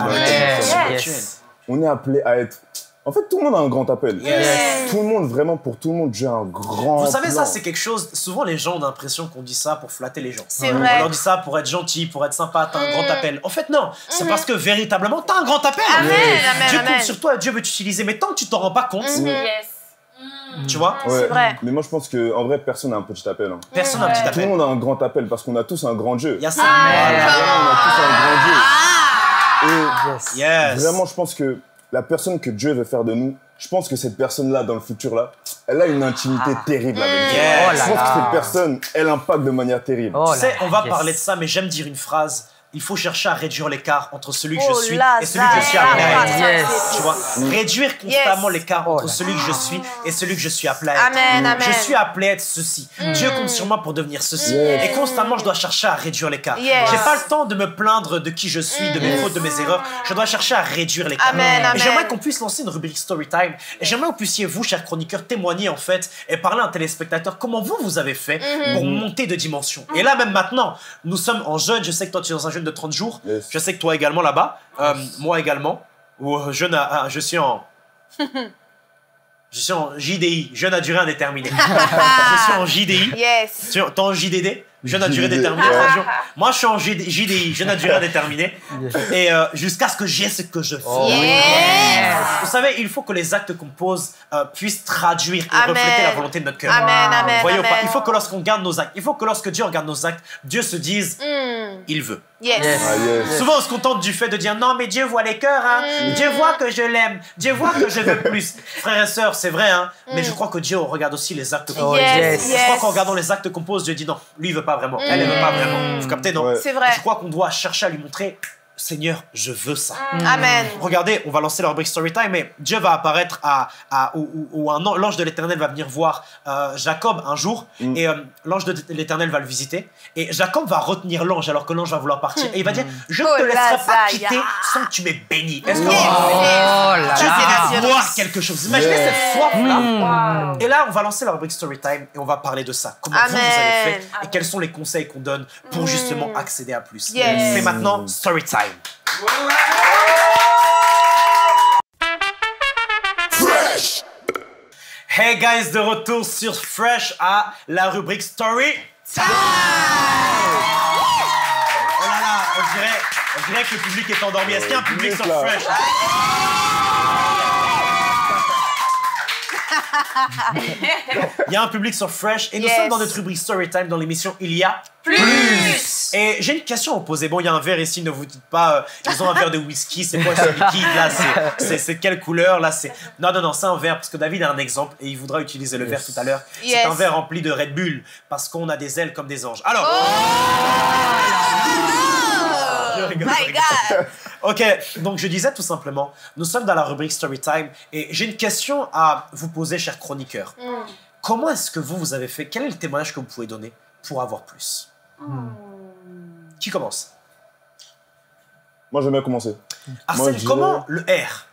On est appelé à être... En fait, tout le monde a un grand appel. Tout le monde, vraiment, pour tout le monde, Dieu a un grand Vous savez, plan. ça, c'est quelque chose... Souvent, les gens ont l'impression qu'on dit ça pour flatter les gens. C'est vrai. On leur dit ça pour être gentil, pour être sympa, t'as un grand appel. En fait, non. C'est parce que, véritablement, t'as un grand appel. Dieu compte sur toi et Dieu veut t'utiliser. Mais tant que tu t'en rends pas compte... Tu vois? C'est vrai. Mais moi, je pense qu'en vrai, personne n'a un petit appel. Hein. Personne n'a un petit appel. Tout le monde a un grand appel parce qu'on a tous un grand Dieu. Il y a ça. On a tous un grand Dieu. Et vraiment, je pense que la personne que Dieu veut faire de nous, je pense que cette personne-là, dans le futur, là, elle a une intimité terrible avec Dieu. Je pense que cette personne, elle impacte de manière terrible. Tu sais, on va parler de ça, mais j'aime dire une phrase. Il faut chercher à réduire l'écart entre celui que je suis et celui que je suis appelé à être. Tu vois, réduire constamment l'écart entre celui que je suis et celui que je suis appelé à être. Je suis appelé à être ceci. Dieu compte sur moi pour devenir ceci. Et constamment, je dois chercher à réduire l'écart. J'ai pas le temps de me plaindre de qui je suis, de mes fautes, de mes erreurs. Je dois chercher à réduire l'écart. Et j'aimerais qu'on puisse lancer une rubrique Storytime. Et j'aimerais que vous puissiez, vous, chers chroniqueurs, témoigner en fait et parler à un téléspectateur comment vous avez fait pour monter de dimension. Et là, même maintenant, nous sommes en jeûne. Je sais que toi, tu es dans un jeûne de 30 jours. Je sais que toi également là-bas, moi également. Je suis en JDI, jeûne à durée indéterminée. Je suis en JDI. Tu es en JDD, jeûne à durée déterminée. Moi, je suis en JDI, jeûne à durée indéterminée. Et jusqu'à ce que j'ai ce que je fais. Vous savez, il faut que les actes qu'on pose puissent traduire et refléter la volonté de notre cœur. Vous voyez ou pas? Il faut que lorsqu'on garde nos actes, il faut que lorsque Dieu regarde nos actes, Dieu se dise, il veut. Souvent, on se contente du fait de dire non, mais Dieu voit les cœurs. Hein. Dieu voit que je l'aime. Dieu voit que je veux plus. Frères et sœurs, c'est vrai, hein, mais je crois que Dieu regarde aussi les actes qu'on pose. Je crois qu'en regardant les actes qu'on pose, Dieu dit non, lui, il veut pas vraiment. Elle ne veut pas vraiment. Vous captez, non? C'est vrai. Je crois qu'on doit chercher à lui montrer. Seigneur, je veux ça. Amen. Regardez, on va lancer la rubrique Storytime, mais Dieu va apparaître où l'ange de l'Éternel va venir voir Jacob un jour, et l'ange de l'Éternel va le visiter, et Jacob va retenir l'ange alors que l'ange va vouloir partir, et il va dire, je ne te laisserai pas quitter sans que tu m'aies béni. Est-ce que tu veux voir quelque chose? Imaginez cette soif-là. Et là, on va lancer la rubrique Storytime, et on va parler de ça. Comment vous avez fait, et quels sont les conseils qu'on donne pour justement accéder à plus. C'est maintenant Storytime. Fresh. Hey guys, de retour sur Fresh à la rubrique Story Time. Oh là là, on dirait que le public est endormi. Est-ce qu'il y a un public sur Fresh? Il y a un public sur Fresh et nous sommes dans notre rubrique Storytime dans l'émission Il y a plus. Et j'ai une question à vous poser. Bon, il y a un verre ici, ne vous dites pas, ils ont un verre de whisky, c'est quoi ce liquide là? C'est quelle couleur là? Non, c'est un verre parce que David a un exemple et il voudra utiliser le verre tout à l'heure. C'est un verre rempli de Red Bull parce qu'on a des ailes comme des anges. Alors. My God. Ok, donc je disais tout simplement, nous sommes dans la rubrique Storytime et j'ai une question à vous poser, chers chroniqueurs. Comment est-ce que vous avez fait? Quel est le témoignage que vous pouvez donner pour avoir plus? Qui commence? Moi, j'aime bien commencer. Arsène, comment le R?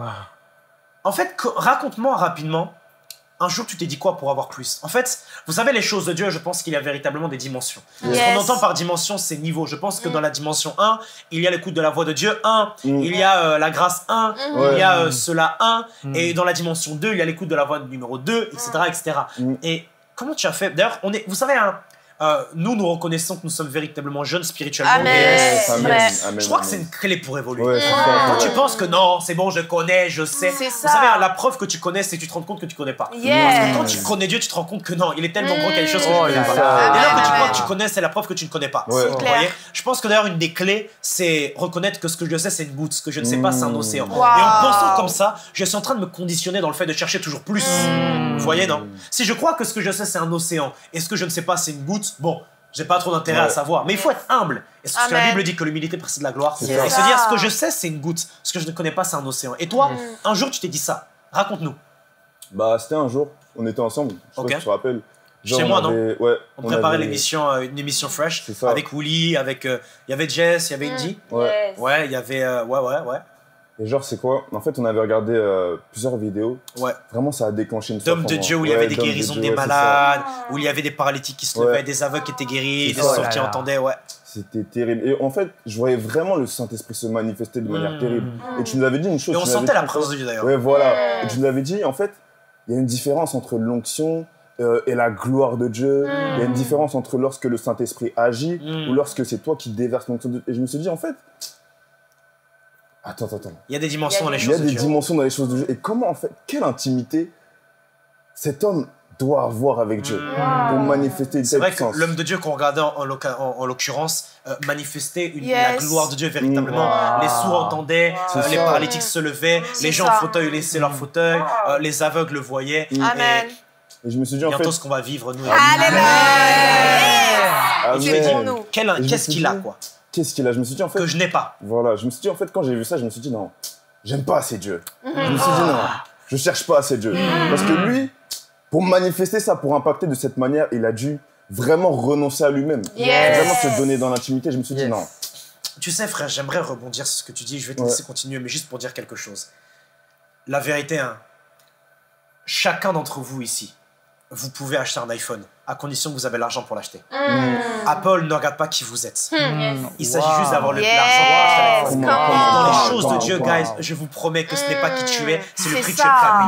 En fait, raconte-moi rapidement. Un jour, tu t'es dit quoi pour avoir plus? En fait, vous savez, les choses de Dieu, je pense qu'il y a véritablement des dimensions. Ce qu'on entend par dimension, c'est niveau. Je pense que dans la dimension 1, il y a l'écoute de la voix de Dieu 1, il y a la grâce 1, il y a cela 1, et dans la dimension 2, il y a l'écoute de la voix numéro 2, etc. etc. Et comment tu as fait? D'ailleurs, vous savez, hein, nous reconnaissons que nous sommes véritablement jeunes spirituellement. Amen. Je crois que c'est une clé pour évoluer. Quand tu penses que non, c'est bon, je connais, je sais. Vous savez, la preuve que tu connais, c'est que tu te rends compte que tu connais pas. Parce que quand tu connais Dieu, tu te rends compte que non, il est tellement grand qu'il y a des choses que je ne connais pas. Dès lors que tu crois que tu connais, c'est la preuve que tu ne connais pas. Vous voyez? Je pense que d'ailleurs, une des clés, c'est reconnaître que ce que je sais, c'est une goutte. Ce que je ne sais pas, c'est un océan. Et en pensant comme ça, je suis en train de me conditionner dans le fait de chercher toujours plus. Vous voyez, non? Si je crois que ce que je sais, c'est un océan, et ce que je ne sais pas, c'est une goutte, bon, j'ai pas trop d'intérêt à savoir. Mais il faut être humble. Et ce que la Bible dit que l'humilité précède la gloire. Et se dire, ce que je sais, c'est une goutte. Ce que je ne connais pas, c'est un océan. Et toi, un jour, tu t'es dit ça. Raconte-nous. Bah, c'était un jour. On était ensemble. Je sais pas si tu te rappelles. Chez moi, non? Ouais. On préparait l'émission, une émission Fresh. Avec Willy, avec... Il y avait Jess, il y avait Indy. Ouais, il y avait... Ouais. Et genre, c'est quoi? En fait, on avait regardé plusieurs vidéos. Vraiment, ça a déclenché une D'hommes de Dieu où il y avait des guérisons des malades, où il y avait des paralytiques qui se levaient, des aveugles qui étaient guéris, des sourds qui entendaient, C'était terrible. Et en fait, je voyais vraiment le Saint-Esprit se manifester de manière terrible. Et tu nous avais dit une chose. Et on sentait la présence de Dieu d'ailleurs. Ouais, voilà. Et tu nous avais dit, en fait, il y a une différence entre l'onction et la gloire de Dieu. Il y a une différence entre lorsque le Saint-Esprit agit ou lorsque c'est toi qui déverses l'onction de Dieu. Et je me suis dit, en fait... Attends. Il y a des dimensions dans les choses de Dieu. Il y a des dimensions dans les choses de Dieu. Et comment, en fait, quelle intimité cet homme doit avoir avec Dieu pour manifester une telle puissance. C'est vrai que l'homme de Dieu qu'on regardait en l'occurrence manifestait la gloire de Dieu véritablement. Les sourds entendaient, les paralytiques se levaient, les gens en fauteuil laissaient leur fauteuil, les aveugles le voyaient. Amen. Et je me suis dit, en fait, bientôt ce qu'on va vivre, nous. Qu'est-ce qu'il a, quoi? Qu'est-ce qu'il a? Je me suis dit, en fait... Que je n'ai pas. Voilà, je me suis dit, en fait, quand j'ai vu ça, je me suis dit, non, j'aime pas assez Dieu. Je me suis dit, non, je cherche pas assez Dieu. Parce que lui, pour manifester ça, pour impacter de cette manière, il a dû vraiment renoncer à lui-même. Vraiment se donner dans l'intimité. Je me suis dit, non. Tu sais, frère, j'aimerais rebondir sur ce que tu dis. Je vais te laisser continuer, mais juste pour dire quelque chose. La vérité, hein, chacun d'entre vous ici, vous pouvez acheter un iPhone, à condition que vous avez l'argent pour l'acheter. Apple ne regarde pas qui vous êtes. Il s'agit juste d'avoir l'argent pour acheter l'iPhone. Dans les choses de Dieu, guys, je vous promets que ce n'est pas qui tu es, c'est le prix que tu es prêt à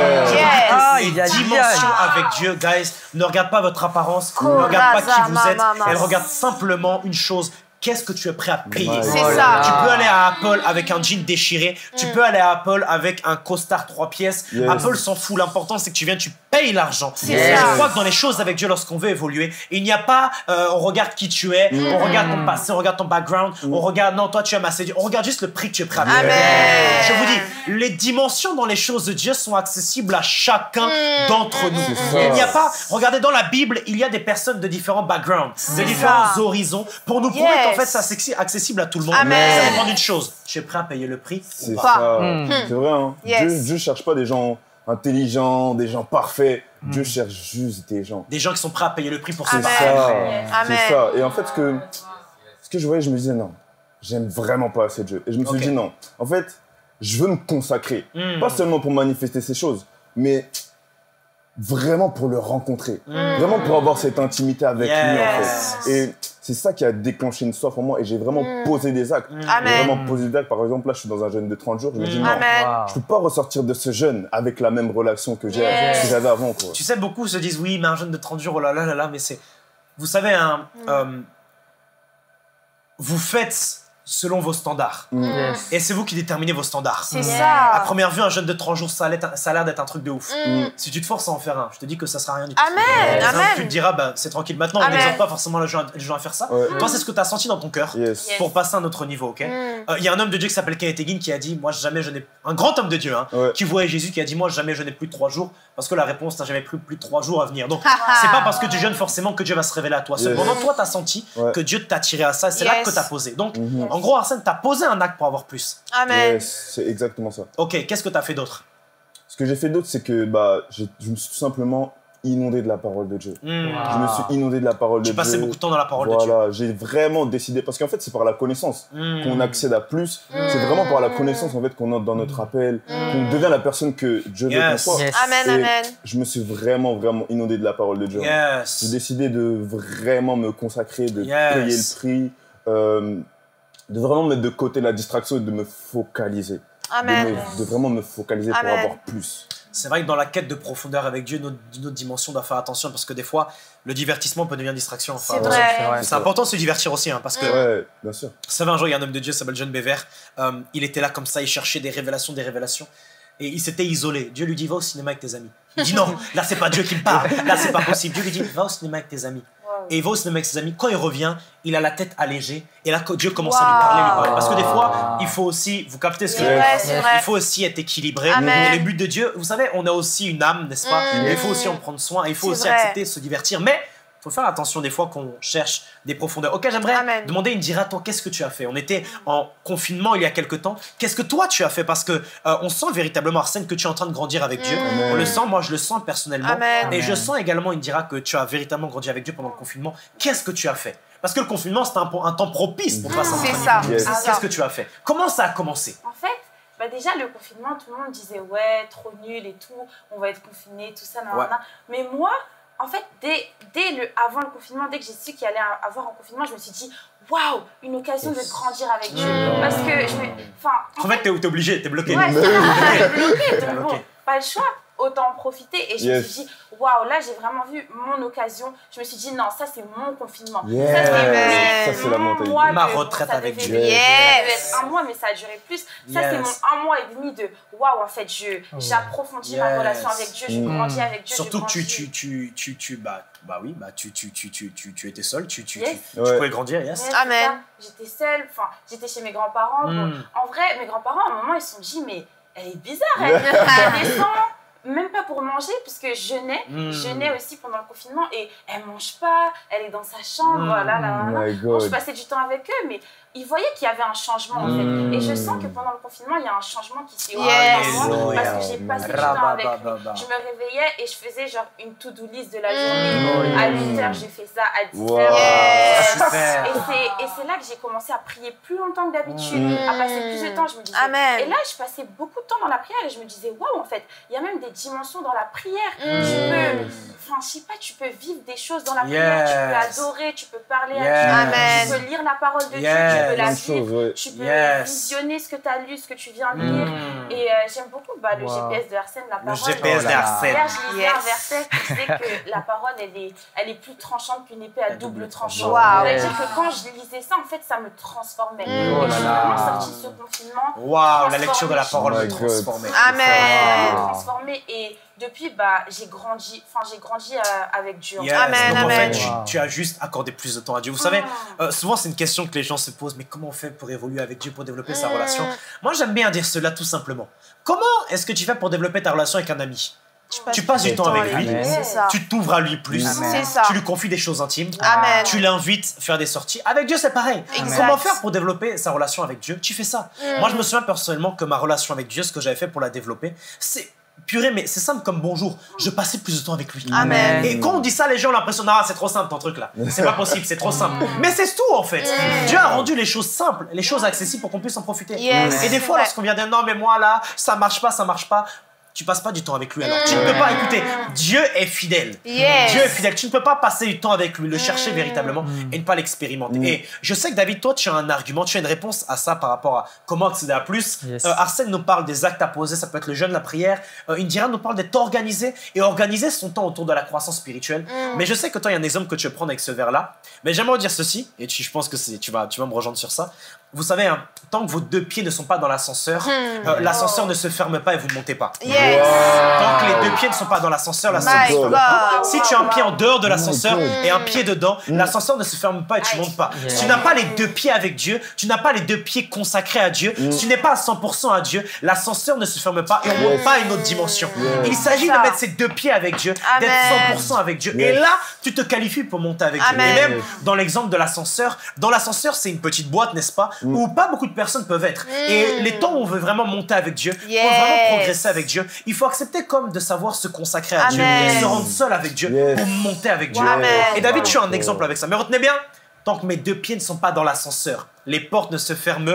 payer. Les dimensions avec Dieu, guys, ne regarde pas votre apparence, ne regarde pas qui vous êtes, elle regarde simplement une chose. Qu'est-ce que tu es prêt à payer? C'est ça. Tu peux aller à Apple avec un jean déchiré. Tu peux aller à Apple avec un costard 3 pièces. Apple s'en fout. L'important, c'est que tu viennes, tu payes l'argent. Je crois que dans les choses avec Dieu, lorsqu'on veut évoluer, il n'y a pas on regarde qui tu es, on regarde ton passé, on regarde ton background, on regarde, non, toi, tu aimes assez Dieu. On regarde juste le prix que tu es prêt à payer. Je vous dis, les dimensions dans les choses de Dieu sont accessibles à chacun d'entre nous. Il n'y a pas, regardez, dans la Bible, il y a des personnes de différents backgrounds, de différents horizons, pour nous prouver qu'en fait, c'est accessible à tout le monde. Ça dépend d'une chose. Je suis prêt à payer le prix. C'est ça. C'est vrai, hein. Dieu cherche pas des gens intelligents, des gens parfaits. Dieu cherche juste des gens. Des gens qui sont prêts à payer le prix pour se C'est ça. Et en fait, ce que je voyais, je me disais, non, j'aime vraiment pas assez Dieu. Et je me suis dit, non, en fait, je veux me consacrer. Pas seulement pour manifester ces choses, mais vraiment pour le rencontrer. Vraiment pour avoir cette intimité avec lui, en fait. Et c'est ça qui a déclenché une soif en moi et j'ai vraiment posé des actes. J'ai vraiment posé des actes. Par exemple, là, je suis dans un jeûne de 30 jours. Je me dis, non, je peux pas ressortir de ce jeûne avec la même relation que j'avais avant, quoi. Tu sais, beaucoup se disent, oui, mais un jeûne de 30 jours, oh là là là là, mais c'est... Vous savez, hein, vous faites selon vos standards. Et c'est vous qui déterminez vos standards. C'est ça. À première vue, un jeûne de 30 jours, ça a l'air d'être un truc de ouf. Si tu te forces à en faire un, je te dis que ça sera rien du tout. Tu te diras, bah, c'est tranquille. Maintenant, on n'exhorte pas forcément les gens à faire ça. Toi, c'est ce que tu as senti dans ton cœur pour passer à un autre niveau, ok? Il y a un homme de Dieu qui s'appelle Kenneth Hagin qui a dit, moi, jamais je n'ai... Un grand homme de Dieu, hein, qui voyait Jésus, qui a dit, moi, jamais je n'ai plus de 3 jours, parce que la réponse, t'as jamais plus de 3 jours à venir. Donc, c'est pas parce que tu jeûnes forcément que Dieu va se révéler à toi. Cependant, toi, t'as senti que Dieu t'a attiré à ça, et c'est là que t'as posé. Donc, en gros, Arsène, t'as posé un acte pour avoir plus. C'est exactement ça. Ok, qu'est-ce que t'as fait d'autre? Ce que j'ai fait d'autre, c'est que je me suis tout simplement inondé de la parole de Dieu. Je me suis inondé de la parole de Dieu. Tu passais beaucoup de temps dans la parole de Dieu. Voilà, j'ai vraiment décidé, parce qu'en fait, c'est par la connaissance qu'on accède à plus. C'est vraiment par la connaissance en fait qu'on entre dans notre appel, qu'on devient la personne que Dieu veut qu'on soit. Amen. Je me suis vraiment inondé de la parole de Dieu. J'ai décidé de vraiment me consacrer, de payer le prix, de vraiment mettre de côté la distraction et de me focaliser. De vraiment me focaliser pour avoir plus. C'est vrai que dans la quête de profondeur avec Dieu, notre dimension doit faire attention parce que des fois, le divertissement peut devenir distraction. Enfin, c'est important de se divertir aussi, hein, parce que... Ouais, bien sûr. Vous savez, un jour, il y a un homme de Dieu, s'appelle John Bever. Il était là comme ça, il cherchait des révélations. Et il s'était isolé. Dieu lui dit, va au cinéma avec tes amis. Il dit, non, là, c'est pas Dieu qui me parle. Là, c'est pas possible. Dieu lui dit, va au cinéma avec tes amis. Et il va au cinéma avec ses amis. Quand il revient, il a la tête allégée. Et là, Dieu commence à lui parler. Parce que des fois, il faut aussi, vous captez ce que je veux dire, il faut aussi être équilibré. Et le but de Dieu, vous savez, on a aussi une âme, n'est-ce pas? Et il faut aussi en prendre soin. Et il faut aussi accepter de se divertir. Mais il faut faire attention des fois qu'on cherche des profondeurs. Ok, j'aimerais demander, Indira, toi, qu'est-ce que tu as fait? On était en confinement il y a quelques temps. Qu'est-ce que toi, tu as fait? Parce que on sent véritablement, Arsène, que tu es en train de grandir avec Dieu. On le sent, moi, je le sens personnellement. Et je sens également, Indira, que tu as véritablement grandi avec Dieu pendant le confinement. Qu'est-ce que tu as fait? Parce que le confinement, c'est un temps propice pour passer un niveau. Qu'est-ce que tu as fait? Comment ça a commencé? En fait, déjà, le confinement, tout le monde disait, ouais, trop nul et tout, on va être confiné, tout ça, Mais moi, en fait, avant le confinement, dès que j'ai su qu'il allait avoir un confinement, je me suis dit, waouh, une occasion de grandir avec Dieu. Parce que en fait, t'es obligé, t'es bloqué. Ouais, t'es bloqué, donc bon, pas le choix. autant en profiter. Et je me suis dit, waouh, là, j'ai vraiment vu mon occasion. Je me suis dit, non, ça, c'est mon confinement. Ça, c'est la mentalité. Ma retraite avec Dieu. Ça devait être un mois, mais ça a duré plus. Ça, c'est mon 1 mois et demi de waouh, en fait, j'approfondis ma relation avec Dieu, je grandis avec Dieu. Surtout que tu étais seule, tu pouvais grandir, Amen. J'étais seule, enfin, j'étais chez mes grands-parents. En vrai, mes grands-parents, à un moment, ils se sont dit, mais elle est bizarre, elle descend. Même pas pour manger, puisque je jeûnais aussi pendant le confinement et elle mange pas, elle est dans sa chambre, Bon, je passais du temps avec eux, mais ils voyaient qu'il y avait un changement en fait. Et je sens que pendant le confinement, il y a un changement qui s'est opéré en moi parce que j'ai passé du temps avec lui. Je me réveillais et je faisais genre une to-do list de la journée. À 8h, j'ai fait ça, à 10h. Et c'est là que j'ai commencé à prier plus longtemps que d'habitude, à passer plus de temps. Je me disais, et là, je passais beaucoup de temps dans la prière et je me disais, waouh, en fait, il y a même des dimensions dans la prière. Tu peux vivre des choses dans la prière, tu peux adorer, tu peux parler à Dieu, tu peux lire la parole de Dieu, tu peux la vivre, tu peux visionner ce que tu as lu, ce que tu viens de lire. Et j'aime beaucoup le GPS de Arsène, la parole. Le GPS d'Arsène. Hier, je lisais un verset qui disait que la parole, elle est plus tranchante qu'une épée à double tranchant. C'est-à-dire que quand je lisais ça, en fait, ça me transformait. Et je suis vraiment sortie de ce confinement. Waouh, la lecture de la parole me transformait. Amen. Et depuis, j'ai grandi avec Dieu. Amen, donc, amen. En fait, tu as juste accordé plus de temps à Dieu. Vous savez, souvent, c'est une question que les gens se posent, mais comment on fait pour évoluer avec Dieu, pour développer sa relation? Moi, j'aime bien dire cela tout simplement. Comment est-ce que tu fais pour développer ta relation avec un ami? Tu passes du temps avec lui, tu t'ouvres à lui plus, tu lui confies des choses intimes, tu l'invites à faire des sorties. Avec Dieu, c'est pareil. Comment faire pour développer sa relation avec Dieu? Tu fais ça. Moi, je me souviens personnellement que ma relation avec Dieu, ce que j'avais fait pour la développer, c'est purée, mais c'est simple comme bonjour. Je passais plus de temps avec lui. Amen. Et quand on dit ça, les gens ont l'impression, ah, c'est trop simple ton truc là. C'est pas possible, c'est trop simple. Mais c'est tout en fait. Dieu a rendu les choses simples, les choses accessibles pour qu'on puisse en profiter. Et des fois, lorsqu'on vient dire, non, mais moi là, ça marche pas, tu passes pas du temps avec lui alors. Tu ne peux pas écouter. Dieu est fidèle. Dieu est fidèle. Tu ne peux pas passer du temps avec lui, le chercher véritablement et ne pas l'expérimenter. Et je sais que David, toi, tu as un argument, tu as une réponse à ça par rapport à comment accéder à plus. Arsène nous parle des actes à poser, ça peut être le jeûne, la prière. Indira nous parle d'être organisé et organiser son temps autour de la croissance spirituelle. Mais je sais que toi, il y a un exemple que tu veux prendre avec ce verre-là. Mais j'aimerais dire ceci, et je pense que tu vas me rejoindre sur ça. Vous savez, hein, tant que vos 2 pieds ne sont pas dans l'ascenseur, l'ascenseur ne se ferme pas et vous ne montez pas. Tant que les 2 pieds ne sont pas dans l'ascenseur, l'ascenseur ne se ferme pas. Si tu as un pied en dehors de l'ascenseur et un pied dedans, l'ascenseur ne se ferme pas et tu ne montes pas. Si tu n'as pas les 2 pieds avec Dieu, tu n'as pas les 2 pieds consacrés à Dieu, si tu n'es pas à 100% à Dieu, l'ascenseur ne se ferme pas et on ne monte pas à une autre dimension. Il s'agit de mettre ces 2 pieds avec Dieu, d'être 100% avec Dieu. Et là, tu te qualifies pour monter avec Dieu. Et même dans l'exemple de l'ascenseur, dans l'ascenseur, c'est une petite boîte, n'est-ce pas, où pas beaucoup de personnes peuvent être. Et les temps où on veut vraiment monter avec Dieu, on veut vraiment progresser avec Dieu, il faut accepter comme de savoir se consacrer à Dieu, se rendre seul avec Dieu pour monter avec Dieu. Et David, tu as un exemple avec ça. Mais retenez bien, tant que mes 2 pieds ne sont pas dans l'ascenseur, les portes ne se ferment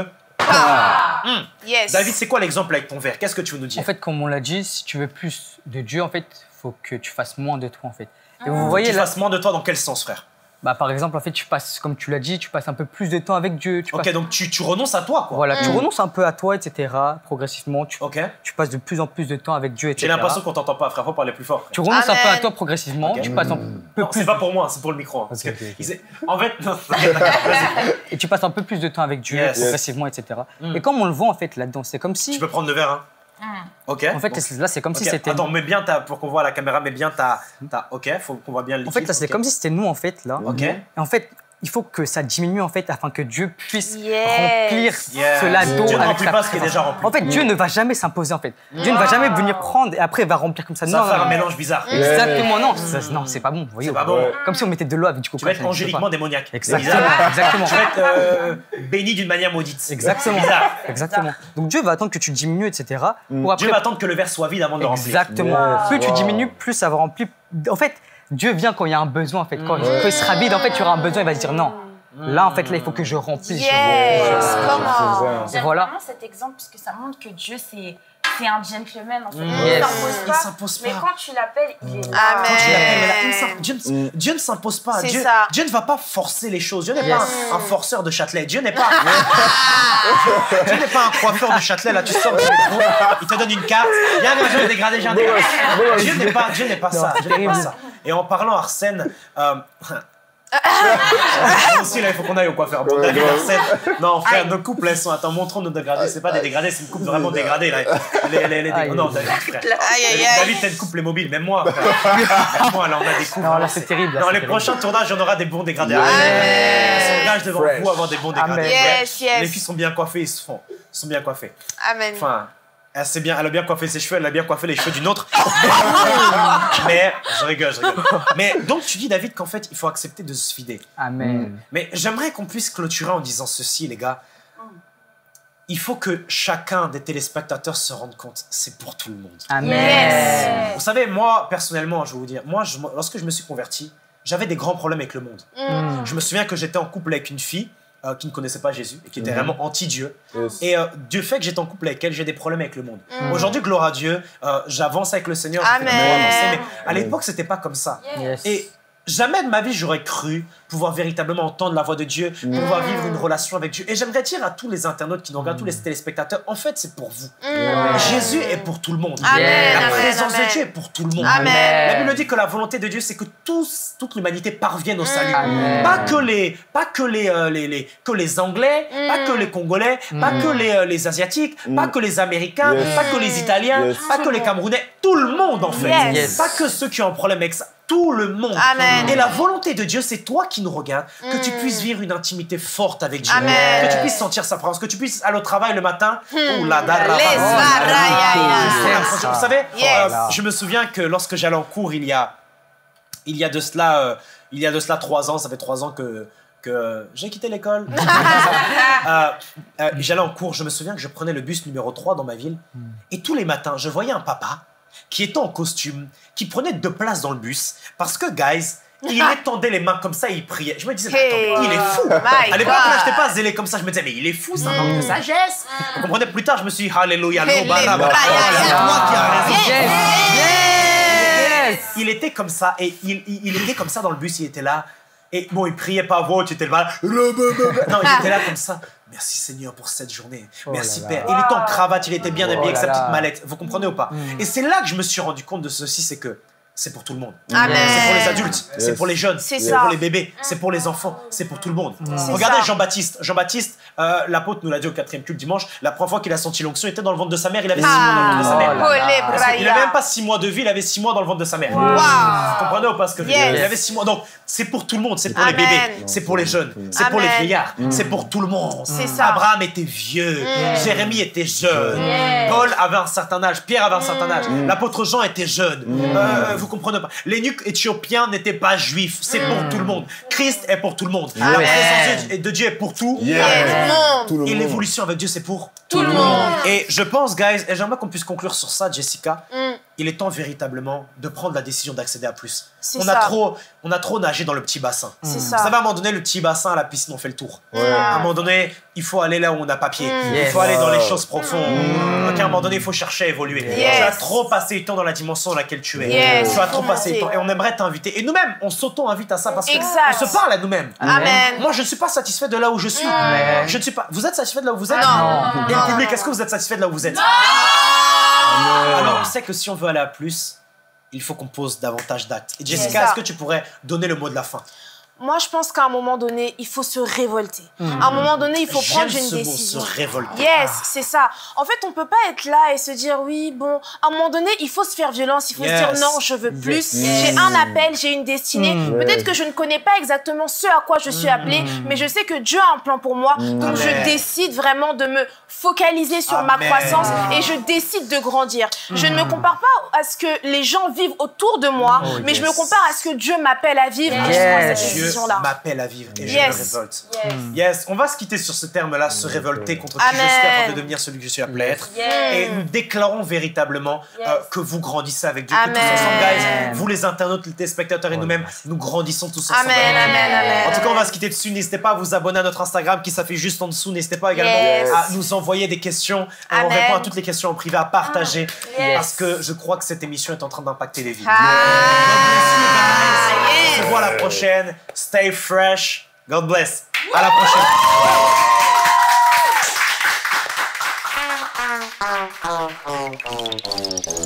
pas. David, c'est quoi l'exemple avec ton verre? Qu'est-ce que tu veux nous dire? En fait, comme on l'a dit, si tu veux plus de Dieu, en fait, il faut que tu fasses moins de toi, en fait. Et vous voyez, tu fasses moins de toi dans quel sens, frère? Bah, par exemple, en fait, tu passes, comme tu l'as dit, tu passes un peu plus de temps avec Dieu. Donc tu renonces à toi, quoi. Voilà, tu renonces un peu à toi, etc. Progressivement, tu passes de plus en plus de temps avec Dieu, etc. J'ai l'impression qu'on t'entend pas, frère, faut parler plus fort. Frère. Tu renonces un peu à toi progressivement, tu passes un peu non, plus... c'est pas pour moi, c'est pour le micro. Hein, parce que en fait, non, et tu passes un peu plus de temps avec Dieu, progressivement, etc. Et comme on le voit, en fait, là-dedans, c'est comme si... Tu peux prendre le verre, hein. Ok. En fait, là, c'est comme si c'était... Attends, mets bien pour qu'on voit la caméra, mets bien ta... Ok, faut qu'on voit bien le liquide. En fait, là, c'est comme si c'était nous, en fait, là. Ok. Et en fait, il faut que ça diminue, en fait, afin que Dieu puisse remplir cela d'eau. Dieu ne remplit pas ce qui est déjà rempli. En fait, Dieu ne va jamais s'imposer, en fait. Dieu ne va jamais venir prendre et après, il va remplir comme ça. Ça va faire un mélange bizarre. Exactement, non, c'est pas bon. Vous voyez, c'est pas bon. Comme si on mettait de l'eau avec du coca. Tu vas être angéliquement démoniaque. Exactement. Tu vas être béni d'une manière maudite. Exactement. Exactement. Donc Dieu va attendre que tu diminues, etc. Dieu va attendre que le verre soit vide avant de le remplir. Exactement. Plus tu diminues, plus ça va remplir. En fait, Dieu vient quand il y a un besoin, en fait. Quand il sera vide, en fait, tu auras un besoin, il va se dire non. Là, en fait, là, il faut que je remplisse. J'aime voilà. vraiment cet exemple parce que ça montre que Dieu, c'est c'est un gentleman en fait. Il s'impose pas. Mais quand tu l'appelles, il est là. Dieu ne s'impose pas. Dieu ne va pas forcer les choses. Dieu n'est pas un forceur de Châtelet. Dieu n'est pas un coiffeur de Châtelet. Là, tu sors du métro, il te donne une carte. Viens, je vais dégrader, j'ai un dégradé. Dieu n'est pas ça. Et en parlant Arsène, aussi là il faut qu'on aille au coiffeur. Bon, David, Arsène, non frère, nos couples elles sont, attends, montrons nos dégradés, c'est pas des dégradés, c'est une coupe vraiment dégradée là. Non David frère, David t'as une coupe Playmobil, même moi frère. Même moi là on a des coupes. Non là c'est terrible. Dans les prochains tournages on aura des bons dégradés. On s'engage devant vous avoir des bons dégradés. Les filles sont bien coiffées, ils sont bien coiffées. Amen. Enfin, c'est bien, elle a bien coiffé ses cheveux, elle a bien coiffé les cheveux d'une autre. Mais, je rigole. Mais donc tu dis, David, qu'en fait, il faut accepter de se fider. Amen. Mais j'aimerais qu'on puisse clôturer en disant ceci, les gars. Il faut que chacun des téléspectateurs se rende compte, c'est pour tout le monde. Amen. Vous savez, moi, personnellement, je vais vous dire, lorsque je me suis converti, j'avais des grands problèmes avec le monde. Je me souviens que j'étais en couple avec une fille qui ne connaissait pas Jésus et qui était vraiment anti-Dieu. Et du fait que j'étais en couple avec elle, j'ai des problèmes avec le monde. Aujourd'hui, gloire à Dieu, j'avance avec le Seigneur. Amen. Mais à l'époque, c'était pas comme ça. Et jamais de ma vie, j'aurais cru pouvoir véritablement entendre la voix de Dieu, pouvoir vivre une relation avec Dieu. Et j'aimerais dire à tous les internautes qui nous regardent, tous les téléspectateurs, en fait, c'est pour vous. Jésus est pour tout le monde. La présence de Dieu est pour tout le monde. La Bible dit que la volonté de Dieu, c'est que toute l'humanité parvienne au salut. Pas que les Anglais, pas que les Congolais, pas que les Asiatiques, pas que les Américains, pas que les Italiens, pas que les Camerounais. Tout le monde, en fait. Pas que ceux qui ont un problème avec ça. Tout le monde. Amen. Et la volonté de Dieu, c'est toi qui nous regardes, que tu puisses vivre une intimité forte avec Dieu, que tu puisses sentir sa présence, que tu puisses aller au travail le matin. Vous savez, je me souviens que lorsque j'allais en cours, il y a de cela 3 ans, ça fait 3 ans que j'ai quitté l'école. J'allais en cours, je me souviens que je prenais le bus numéro 3 dans ma ville, et tous les matins, je voyais un papa qui était en costume, qui prenait 2 places dans le bus, parce que, guys, il étendait les mains comme ça et il priait. Je me disais, mais attends, il est fou. À l'époque, là, je n'étais pas zélé comme ça. Je me disais, mais il est fou, c'est un manque de sagesse. Vous comprenez, plus tard, je me suis dit, alléluia, c'est moi qui a raison. Il était comme ça, et il était comme ça dans le bus, il était là. Et bon, il priait pas à voix haute, il était là. Non, il était là comme ça. Merci Seigneur pour cette journée. Merci Père. Il était en cravate, il était bien habillé avec sa petite mallette. Vous comprenez ou pas? Et c'est là que je me suis rendu compte de ceci, c'est que c'est pour tout le monde. Amen. C'est pour les adultes, c'est pour les jeunes, c'est pour les bébés, c'est pour les enfants, c'est pour tout le monde. Regardez Jean-Baptiste. Jean-Baptiste, l'apôtre nous l'a dit au 4e culte dimanche, la première fois qu'il a senti l'onction, il était dans le ventre de sa mère, il avait 6 mois dans le ventre de sa mère. Il n'avait même pas 6 mois de vie, il avait 6 mois dans le ventre de sa mère. Vous comprenez ou pas ce que je veux dire? Il avait 6 mois. Donc, c'est pour tout le monde, c'est pour les bébés, c'est pour les jeunes, c'est pour les vieillards, c'est pour tout le monde. Abraham était vieux, Jérémie était jeune, Paul avait un certain âge, Pierre avait un certain âge, l'apôtre Jean était jeune. Vous comprenez pas? L'énuque éthiopien n'était pas juif, c'est pour tout le monde. Christ est pour tout le monde. La présence de Dieu est pour tout le monde. Et l'évolution avec Dieu, c'est pour tout le monde. Et je pense, guys, et j'aimerais qu'on puisse conclure sur ça, Jessica, il est temps véritablement de prendre la décision d'accéder à plus. On a trop nagé dans le petit bassin. Vous savez, à un moment donné, le petit bassin à la piscine, on fait le tour. À un moment donné, il faut aller là où on a papier. Il faut aller dans les choses profondes. À un moment donné, il faut chercher à évoluer. Tu as trop passé le temps dans la dimension dans laquelle tu es. Tu as trop passé le temps. Et on aimerait t'inviter. Et nous-mêmes, on s'auto-invite à ça parce qu'on se parle à nous-mêmes. Moi, je ne suis pas satisfait de là où je suis. Je ne suis pas. Vous êtes satisfait de là où vous êtes? Non. Et le public, est-ce que vous êtes satisfait de là où vous êtes? Alors, on sait que si on veut aller à plus, il faut qu'on pose davantage d'actes. Et Jessica, est-ce que tu pourrais donner le mot de la fin? Moi, je pense qu'à un moment donné, il faut se révolter. À un moment donné, il faut prendre une décision. Se révolter. Yes, c'est ça. En fait, on peut pas être là et se dire, oui, bon, à un moment donné, il faut se faire violence, il faut se dire, non, je veux plus. J'ai un appel, j'ai une destinée. Peut-être que je ne connais pas exactement ce à quoi je suis appelée, mais je sais que Dieu a un plan pour moi. Donc, je décide vraiment de me focaliser sur ma croissance et je décide de grandir. Je ne me compare pas à ce que les gens vivent autour de moi, mais je me compare à ce que Dieu m'appelle à vivre. Et je prends cette décision. vision-là. M'appelle à vivre et je me révolte. Yes, on va se quitter sur ce terme-là, se révolter contre qui je suis afin de devenir celui que je suis appelé à être. Et nous déclarons véritablement que vous grandissez avec Dieu. Que tous ensemble, guys, vous les internautes, les téléspectateurs et nous-mêmes, nous grandissons tous ensemble. En tout cas, on va se quitter dessus. N'hésitez pas à vous abonner à notre Instagram qui s'affiche juste en dessous. N'hésitez pas également à nous envoyer des questions. On répond à toutes les questions en privé, à partager. Parce que je crois que cette émission est en train d'impacter les vies. God bless you guys. On se voit à la prochaine. Stay fresh. God bless. À la prochaine.